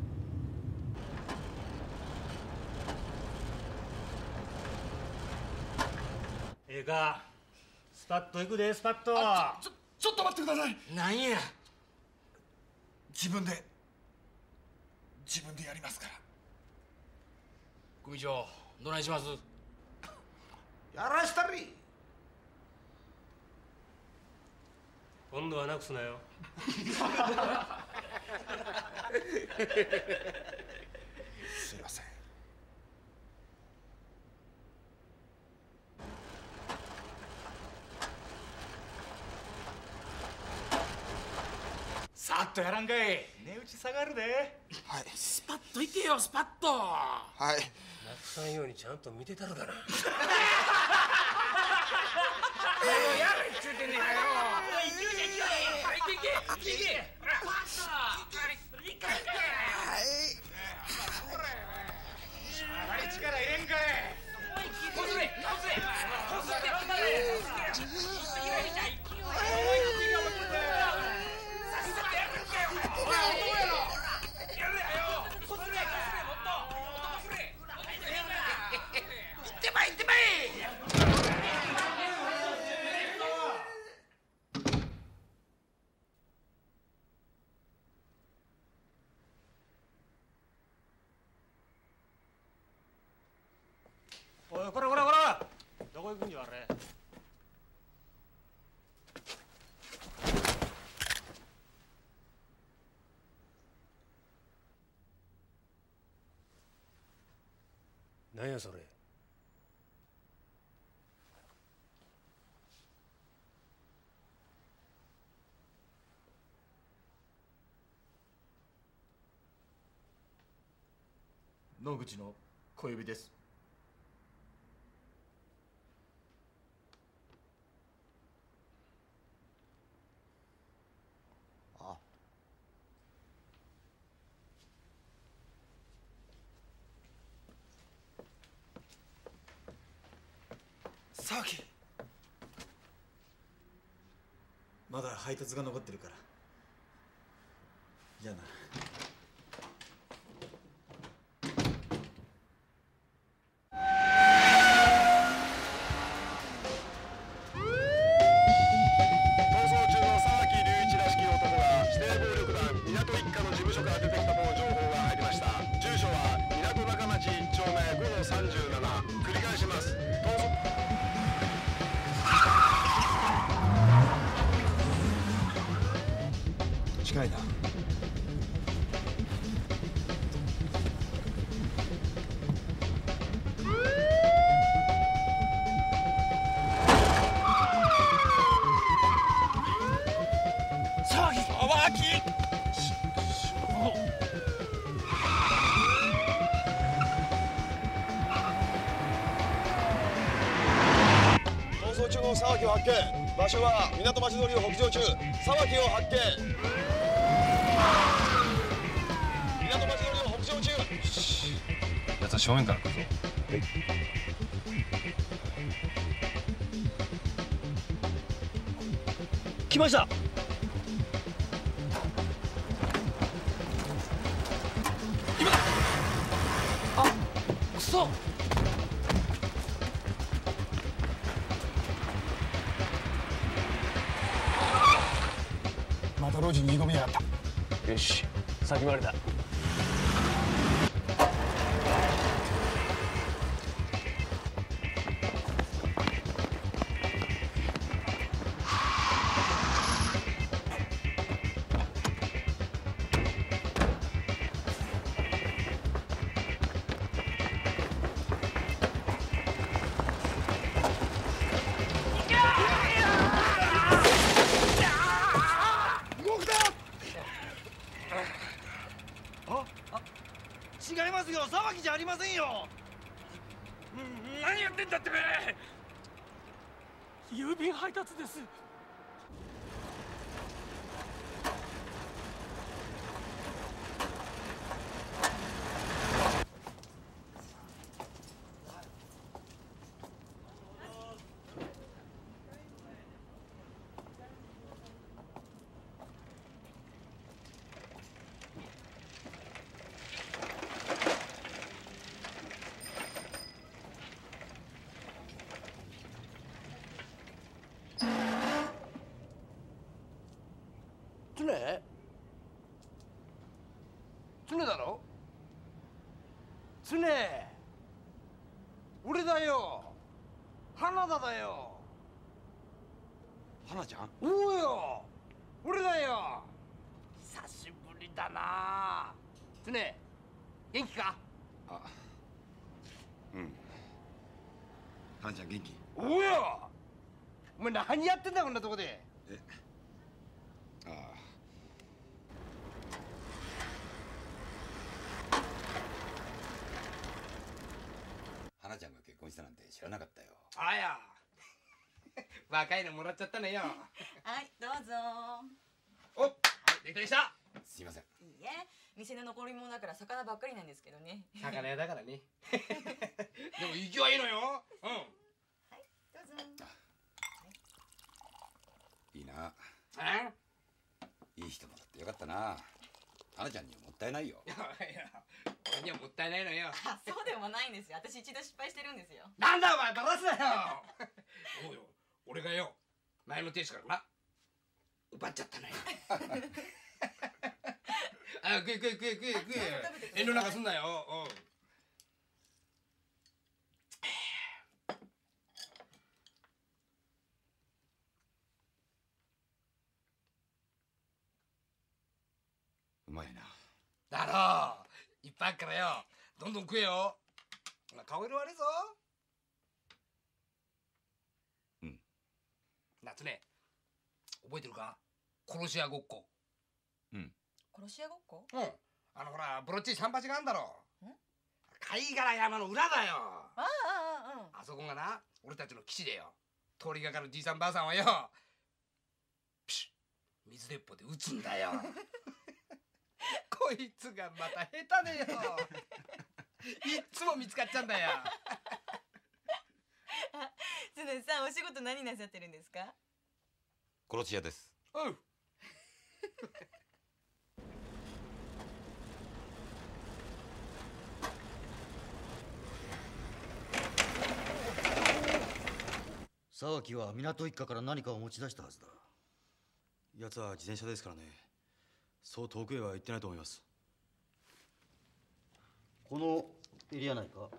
ええか、スパッと行くで。スパッと。 ちょちょっと待ってください。 なんや。 自分で自分でやりますから。 組長、どないします？ やらしたり。 今度はなくすなよ。 すいません。 さっとやらんかい。値打ち下がるで。 はい。 スパッと行けよ、スパッと。 はい。 なくさんようにちゃんと見てたるかな。 やれっちゅうてんねんよ。行け行け行け行け行け。 あれ力入れんかい。 こすれこすれこすってこすれ。 おい、こらこらこら、どこ行くんじゃあれ。なんやそれ。 野口の小指です。 あ。 沢木。まだ配達が残ってるから。じゃあな。 近いな。 騒ぎ騒ぎ。 逃走中の沢木を発見。場所は港町通りを北上中。沢木を発見。港町通りを北上中。 やつは正面から来るぞ。はい。 来ました。 今だ。あ、くそ。 また路地に逃げ込みやがった。 よし、先回りだ。 違いますよ、騒ぎじゃありませんよ。 何やってんだってめえ。 郵便配達です。 常常だろ。常俺だよ。花田だよ。 花ちゃん。 おうよ、俺だよ。久しぶりだな。常元気か。 あ、うん。花ちゃん元気。 おうよ、お前何やってんだこんなとこで。 え、ああ。花ちゃんが結婚したなんて知らなかったよ。 あや若いのもらっちゃったのよ。 はいどうぞ。 おっ、できたできた。 すいません。 いいえ、店の残り物だから魚ばっかりなんですけどね。 魚屋だからね。でも息はいいのよ。うん。 はいどうぞ。 いいな。 え？ いい人もらってよかったな。花ちゃんにはもったいないよ。 いやいや、俺にはもったいないのよ。 あ、そうでもないんですよ。私一度失敗してるんですよ。 なんだお前、バラすなよ。おうよ、俺がよ、前の亭主からな奪っちゃったのよ。あ、食え食え食え食え食え。遠慮なんかすんなよ。おう。 うまいな。 だろう、いっぱいあっからよ、どんどん食えよ。顔色悪いぞ。 うん。 夏ね、覚えてるか、殺し屋ごっこ。 うん。 殺し屋ごっこ？ うん、あのほらブロッチ三八があんだろ。貝殻山の裏だよ。 ああああ、 あそこがな、俺たちの基地でよ。通りがかるじいさんばあさんはよ、ピシッ水鉄砲で撃つんだよ。こいつがまた下手ねよ。いっつも見つかっちゃうんだよ。 常さん、お仕事何なさってるんですか？ 殺し屋です。 おう。 沢木は港一家から何かを持ち出したはずだ。 奴は自転車ですからね。そう遠くへは行ってないと思います。 このエリア内か。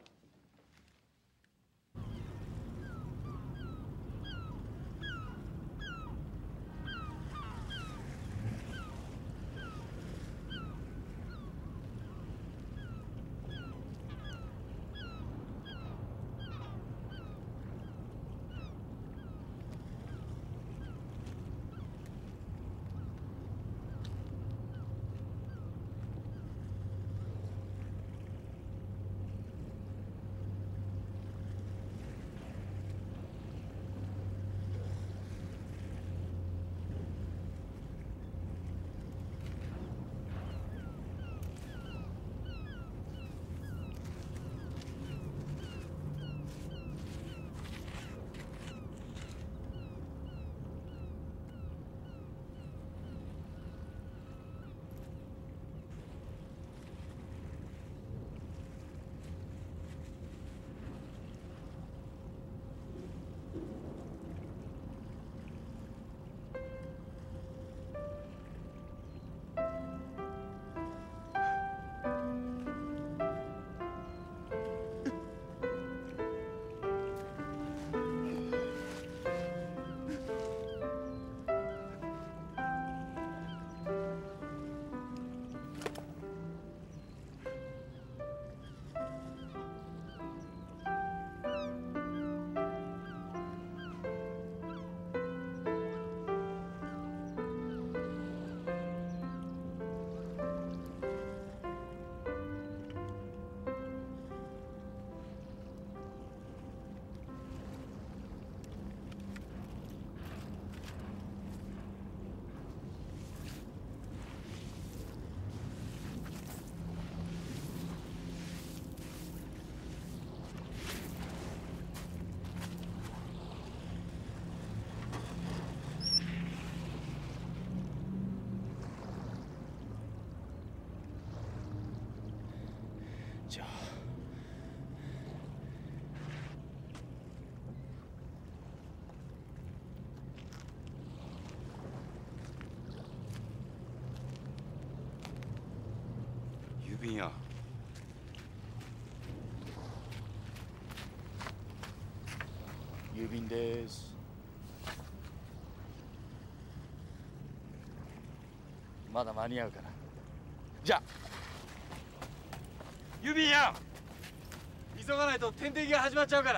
じゃ。郵便屋。 郵便です。まだ間に合うかな。じゃあ郵便屋、急がないと点滴が始まっちゃうから。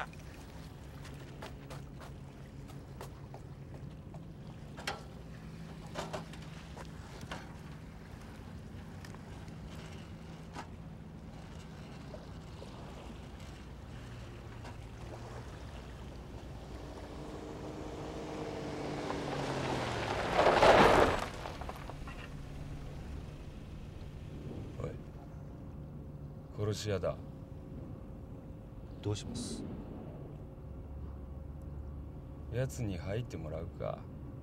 殺し屋だ。 どうします？ 奴に入ってもらうか。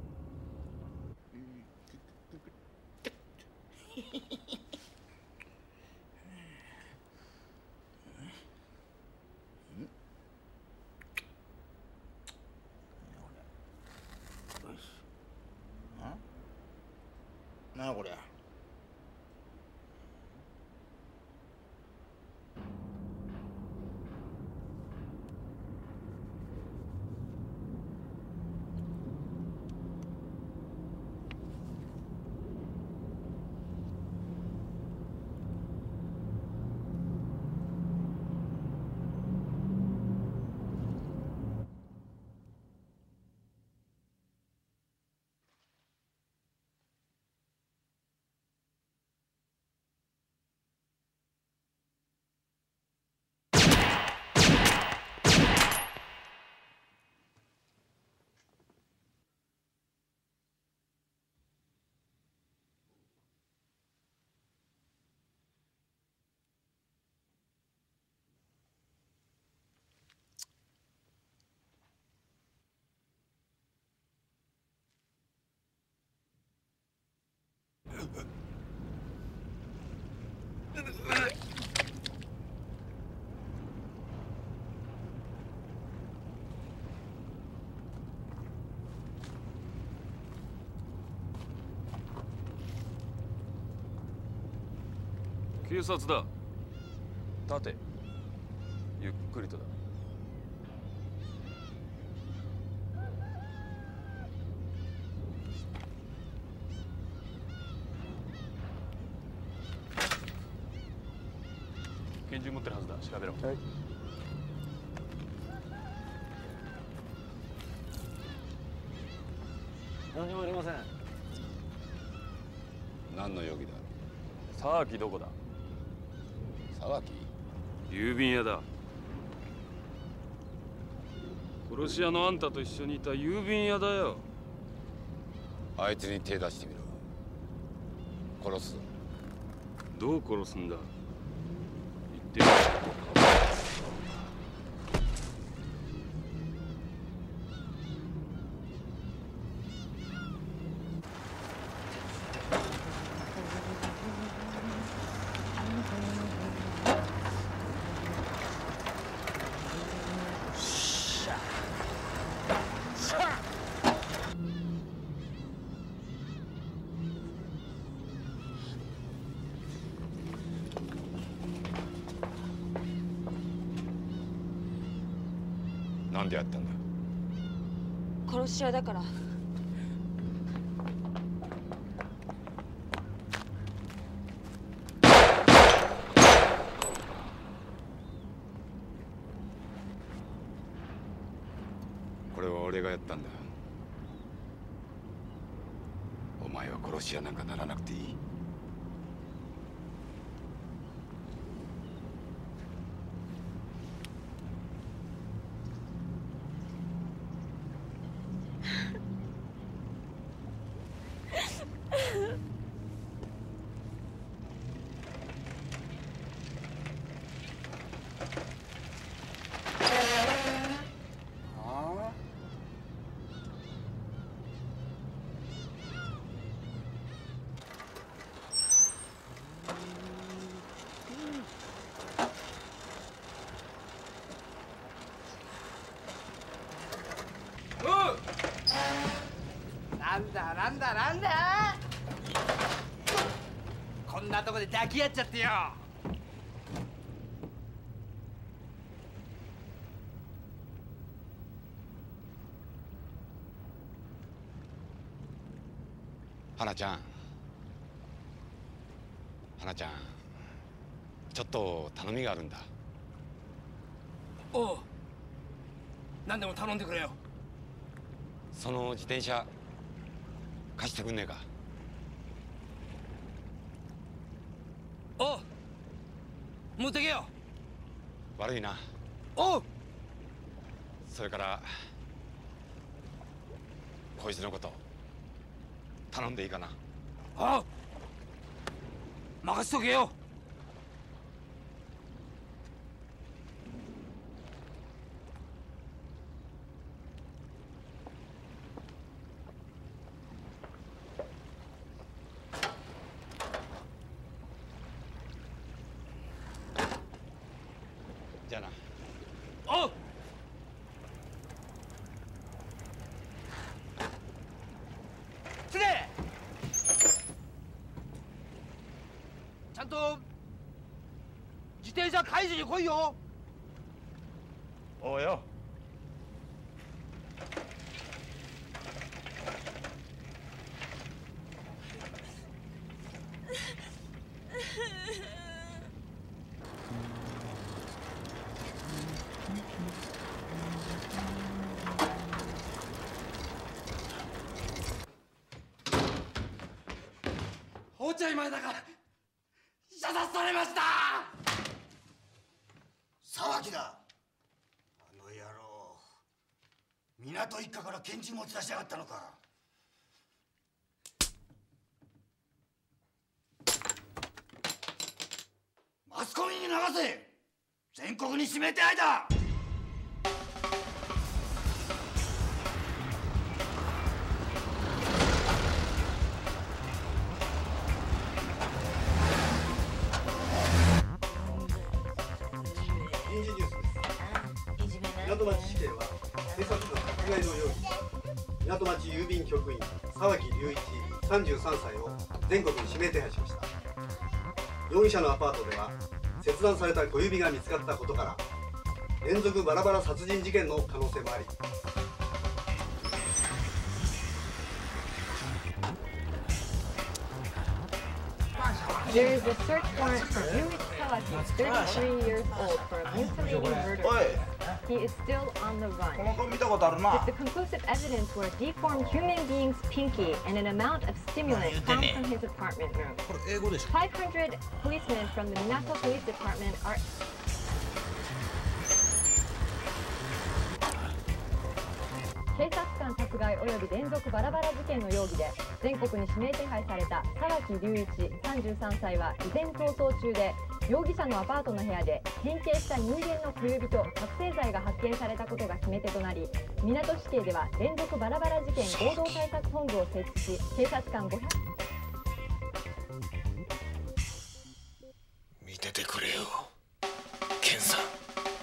なあこれ。 警察だ。立て。ゆっくりとだ。拳銃持ってるはずだ。調べろ。はい。 何もありません。 何の容疑だ？ 沢木どこだ？ 沢木？ 郵便屋だ。殺し屋のあんたと一緒にいた郵便屋だよ。 あいつに手出してみろ。殺すぞ。 どう殺すんだ？言ってみろ。 なんでやったんだ？ 殺し屋だから。 これは俺がやったんだ。お前は殺し屋なんかならなくていい。 なんだこんなとこで抱き合っちゃってよ。 花ちゃん花ちゃんちょっと頼みがあるんだ。 おう、何でも頼んでくれよ。 その自転車貸してくんねえか。 おう、持ってけよ。 悪いな。 おう。 それからこいつのこと頼んでいいかな。 ああ、任せとけよ。 じゃあな。 おう。つれちゃんと自転車返しに来いよ。 おうよ。 お茶今だから射殺されました。 沢木だ。あの野郎、港一家から拳銃持ち出しやがったのか。マスコミに流せ。全国に指名手配だ。 港町市警は警察官殺害の容疑で港町郵便局員沢木隆一さんじゅうさんさいを全国に指名手配しました。容疑者のアパートでは切断された小指が見つかったことから連続バラバラ殺人事件の可能性もあり、 There is a search warrant for Yuichi Sawaki, thirty-three years old, for a mutilating murder. He is still on the run. With the conclusive evidence were a deformed human being's pinky and an amount of stimulant found from his apartment room. five hundred policemen from the Minato Police Department are... 警察官殺害及び連続バラバラ事件の容疑で全国に指名手配された沢木隆一さんじゅうさんさいは依然逃走中で、容疑者のアパートの部屋で変形した人間の小指と覚醒剤が発見されたことが決め手となり、港市警では連続バラバラ事件合同対策本部を設置し、警察官ごひゃく見ててくれよケンさん。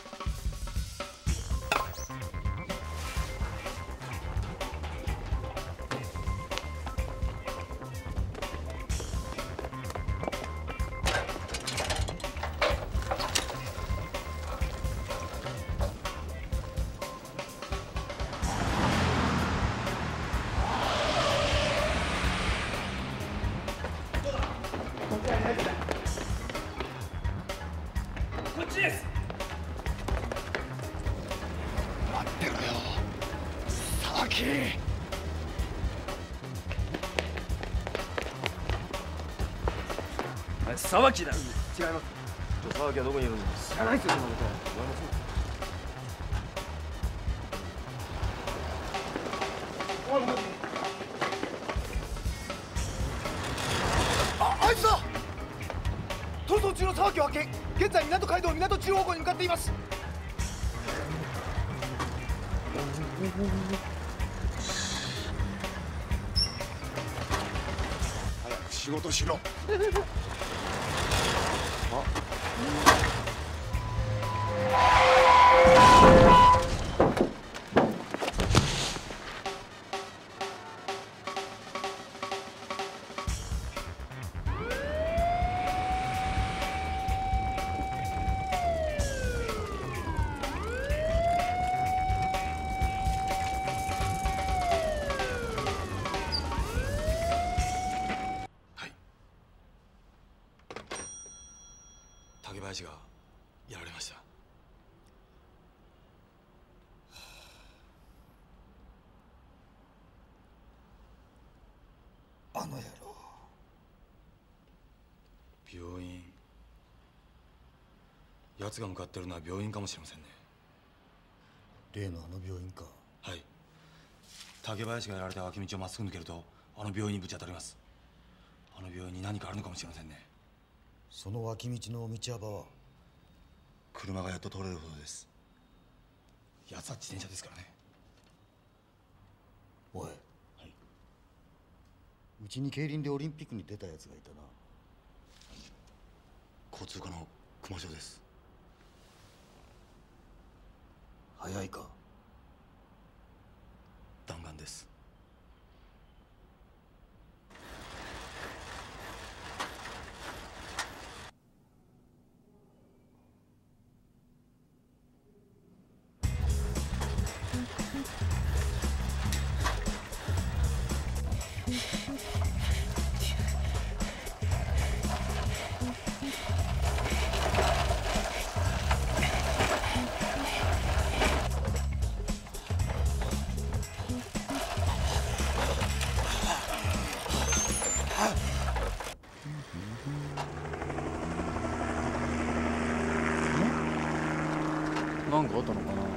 こっちです。 待ってろよ沢木。 沢木だ。 違います。沢木はどこにいるんですか。知らないですよ、そんなこと。思います。 あ、あいつだ。逃走中の沢木を発見。現在港街道港中央方向に向かっています。 早く仕事しろ。 やられました。 あの野郎。 病院。奴が向かってるのは病院かもしれませんね。 例のあの病院か。 はい。竹林がやられた脇道をまっすぐ抜けるとあの病院にぶち当たります。あの病院に何かあるのかもしれませんね。 その脇道の道幅は車がやっと通れるほどです。奴は自転車ですからね。 おい、はい、うちに競輪でオリンピックに出たやつがいたな。 交通課の熊城です。 早いか。 弾丸です。 なんかあったのかな。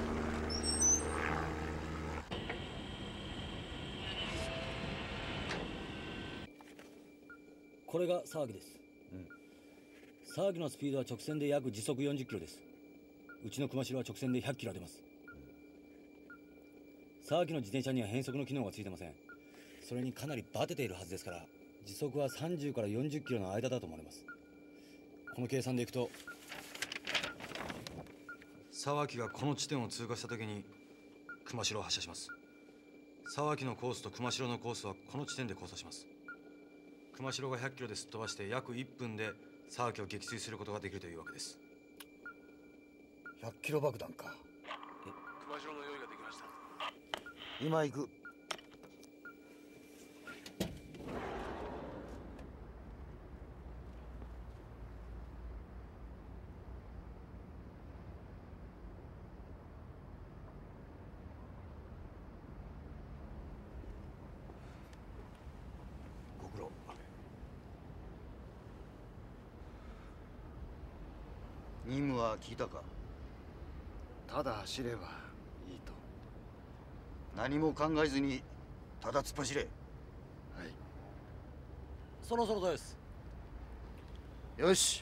これが騒ぎです、うん、騒ぎのスピードは直線で約時速よんじゅっキロです。うちの熊代は直線でひゃっキロ出ます、うん、騒ぎの自転車には変速の機能がついてません。それにかなりバテているはずですから時速はさんじゅうからよんじゅっキロの間だと思われます。この計算でいくと沢木がこの地点を通過した時に熊代を発射します。沢木のコースと熊代のコースはこの地点で交差します。熊代がひゃっキロですっ飛ばして約いっぷんで沢木を撃墜することができるというわけです。 ひゃっキロ爆弾か。 熊代の用意ができました。 今行く。任務は聞いたか。 ただ走ればいいと。 何も考えずにただ突っ走れ。はい。 そろそろです。 よし。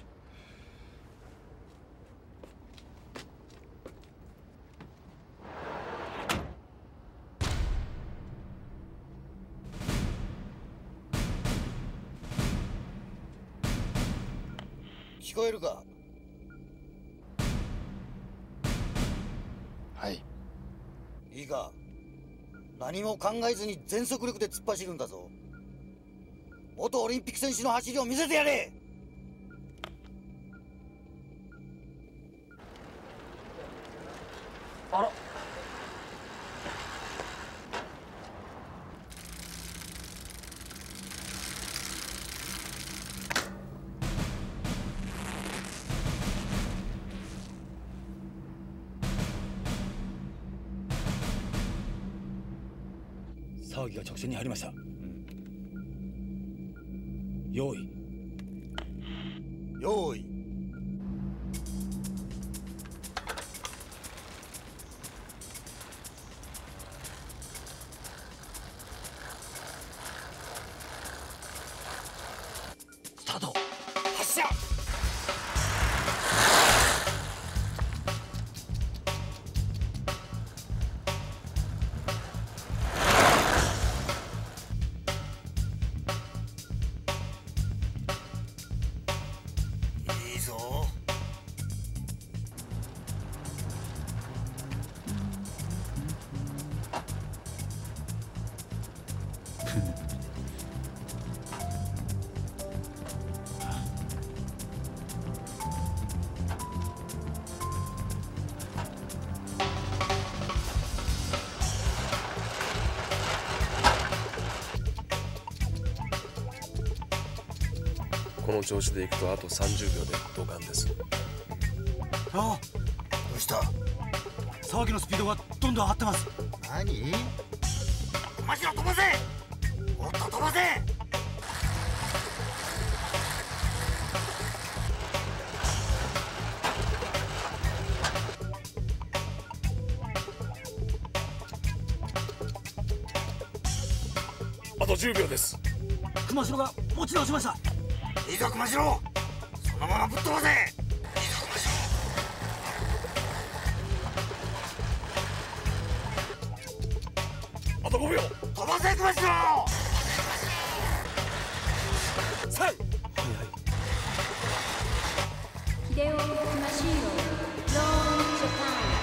聞こえるか。 はい。 いいか。何も考えずに全速力で突っ走るんだぞ。元オリンピック選手の走りを見せてやれ。 あら。 騒ぎが直線に入りました、うん、用意用意スタート。 発射。いいぞ。 この調子でいくとあとさんじゅうびょうで同感です。 ああ、どうした？騒ぎのスピードがどんどん上がってます。 何？熊次郎飛ばせ！もっと飛ばせ！ あとじゅうびょうです。 熊代が持ち直しました。 いいぞ熊次郎、そのままぶっ飛ばせ！ あとごびょう。 飛ばせ熊次郎！ さん。 秀夫熊次郎ローンジャパン。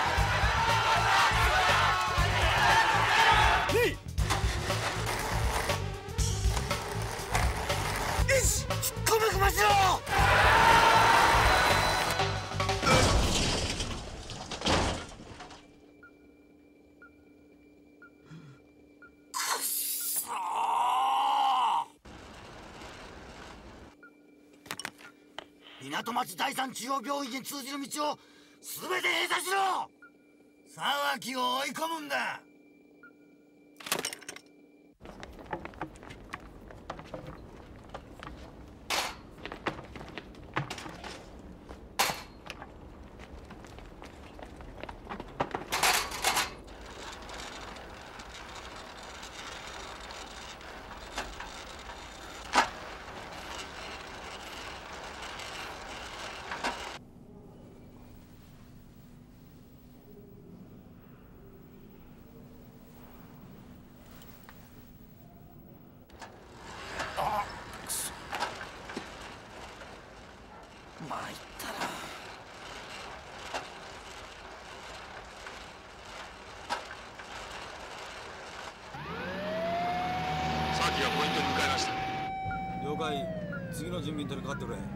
港町第三中央病院に通じる道を全て閉鎖しろ！沢木を追い込むんだ。 次の人民とにかかってくれ。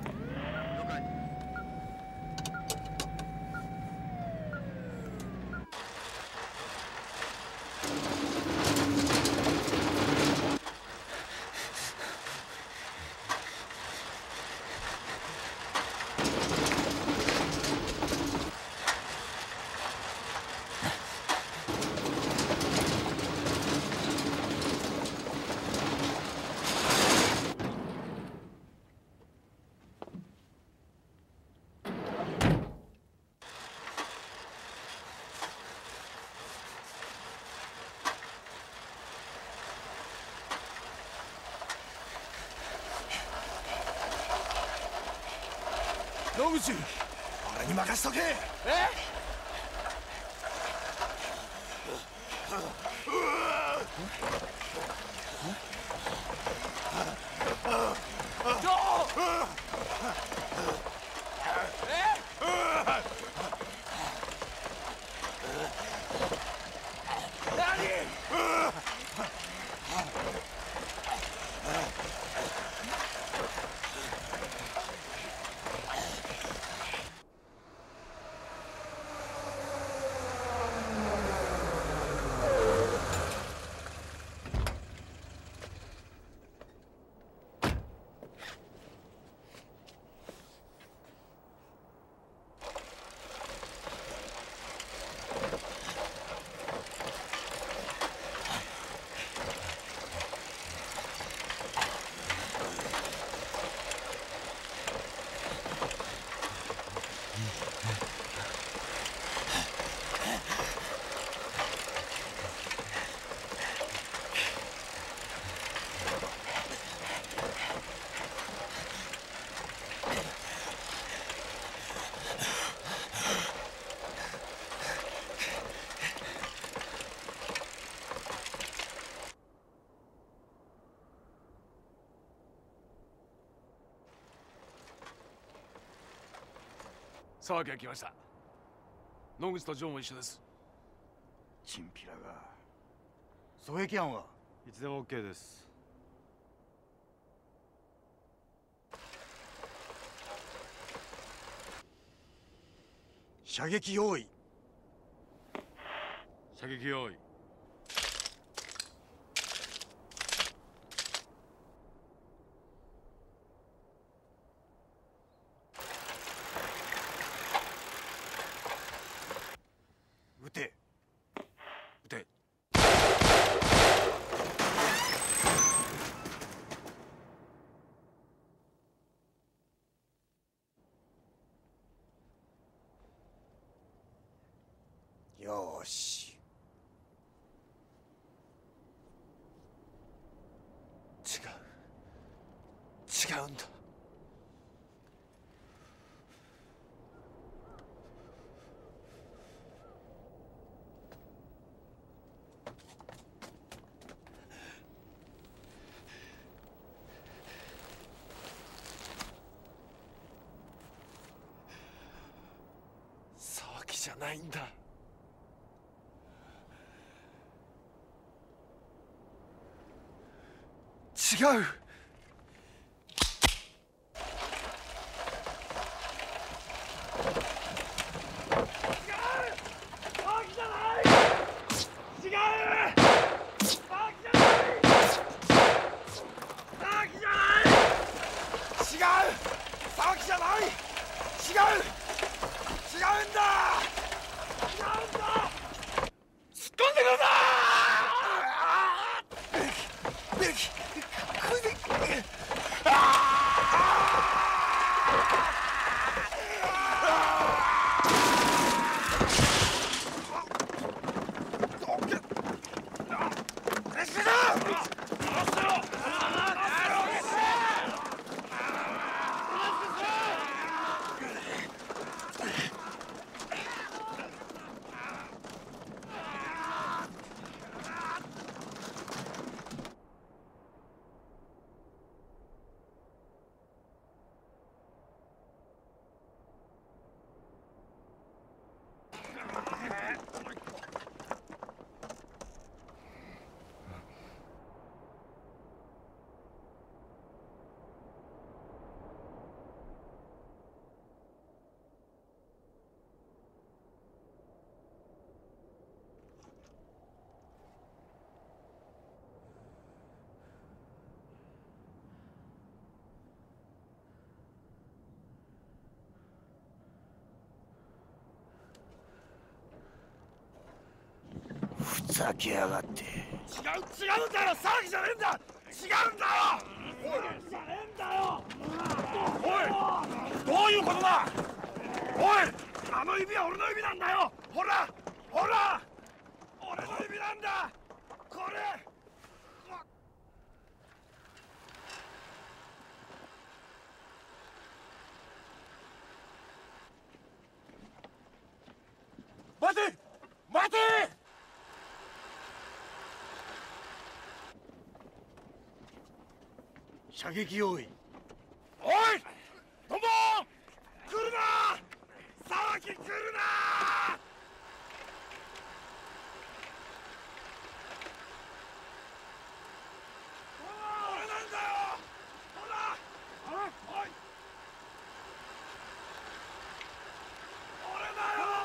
野口、俺に任しとけ。え？沢木が来ました。野口とジョーも一緒です。 チンピラが。狙撃案はいつでも OK です。 射撃用意。 射撃用意。 よし。違う違うんだ。騒ぎじゃないんだ。違う。ふざけやがって。違う違うんだよ。騒ぎじゃねえんだ。違うんだよ。騒ぎじゃねえんだよ。おい、どういうことだ。おい、あの指は俺の指なんだよ。ほらほら、俺の指なんだこれ。待て待て。射撃用意。おいども来るな。騒ぎ来るな。俺なんだよ。ほらおい俺だよ。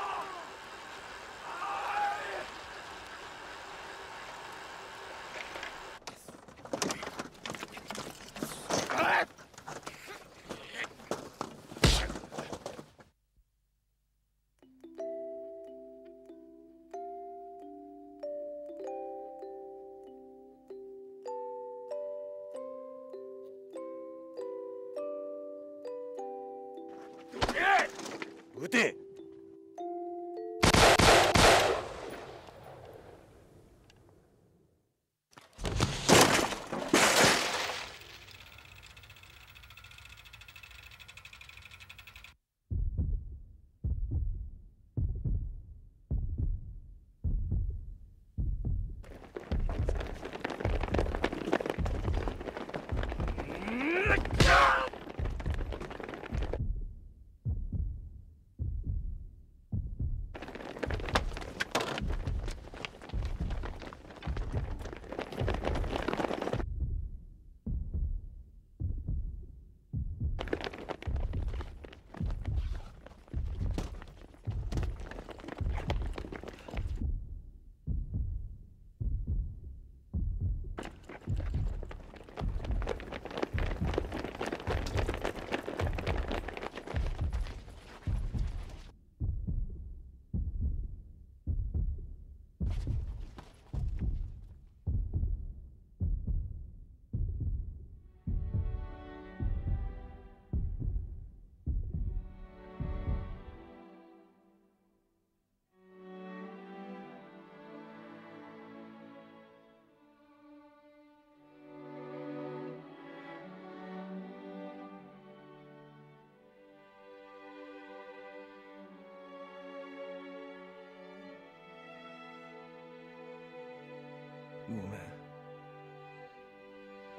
撃て。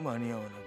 間に合わなか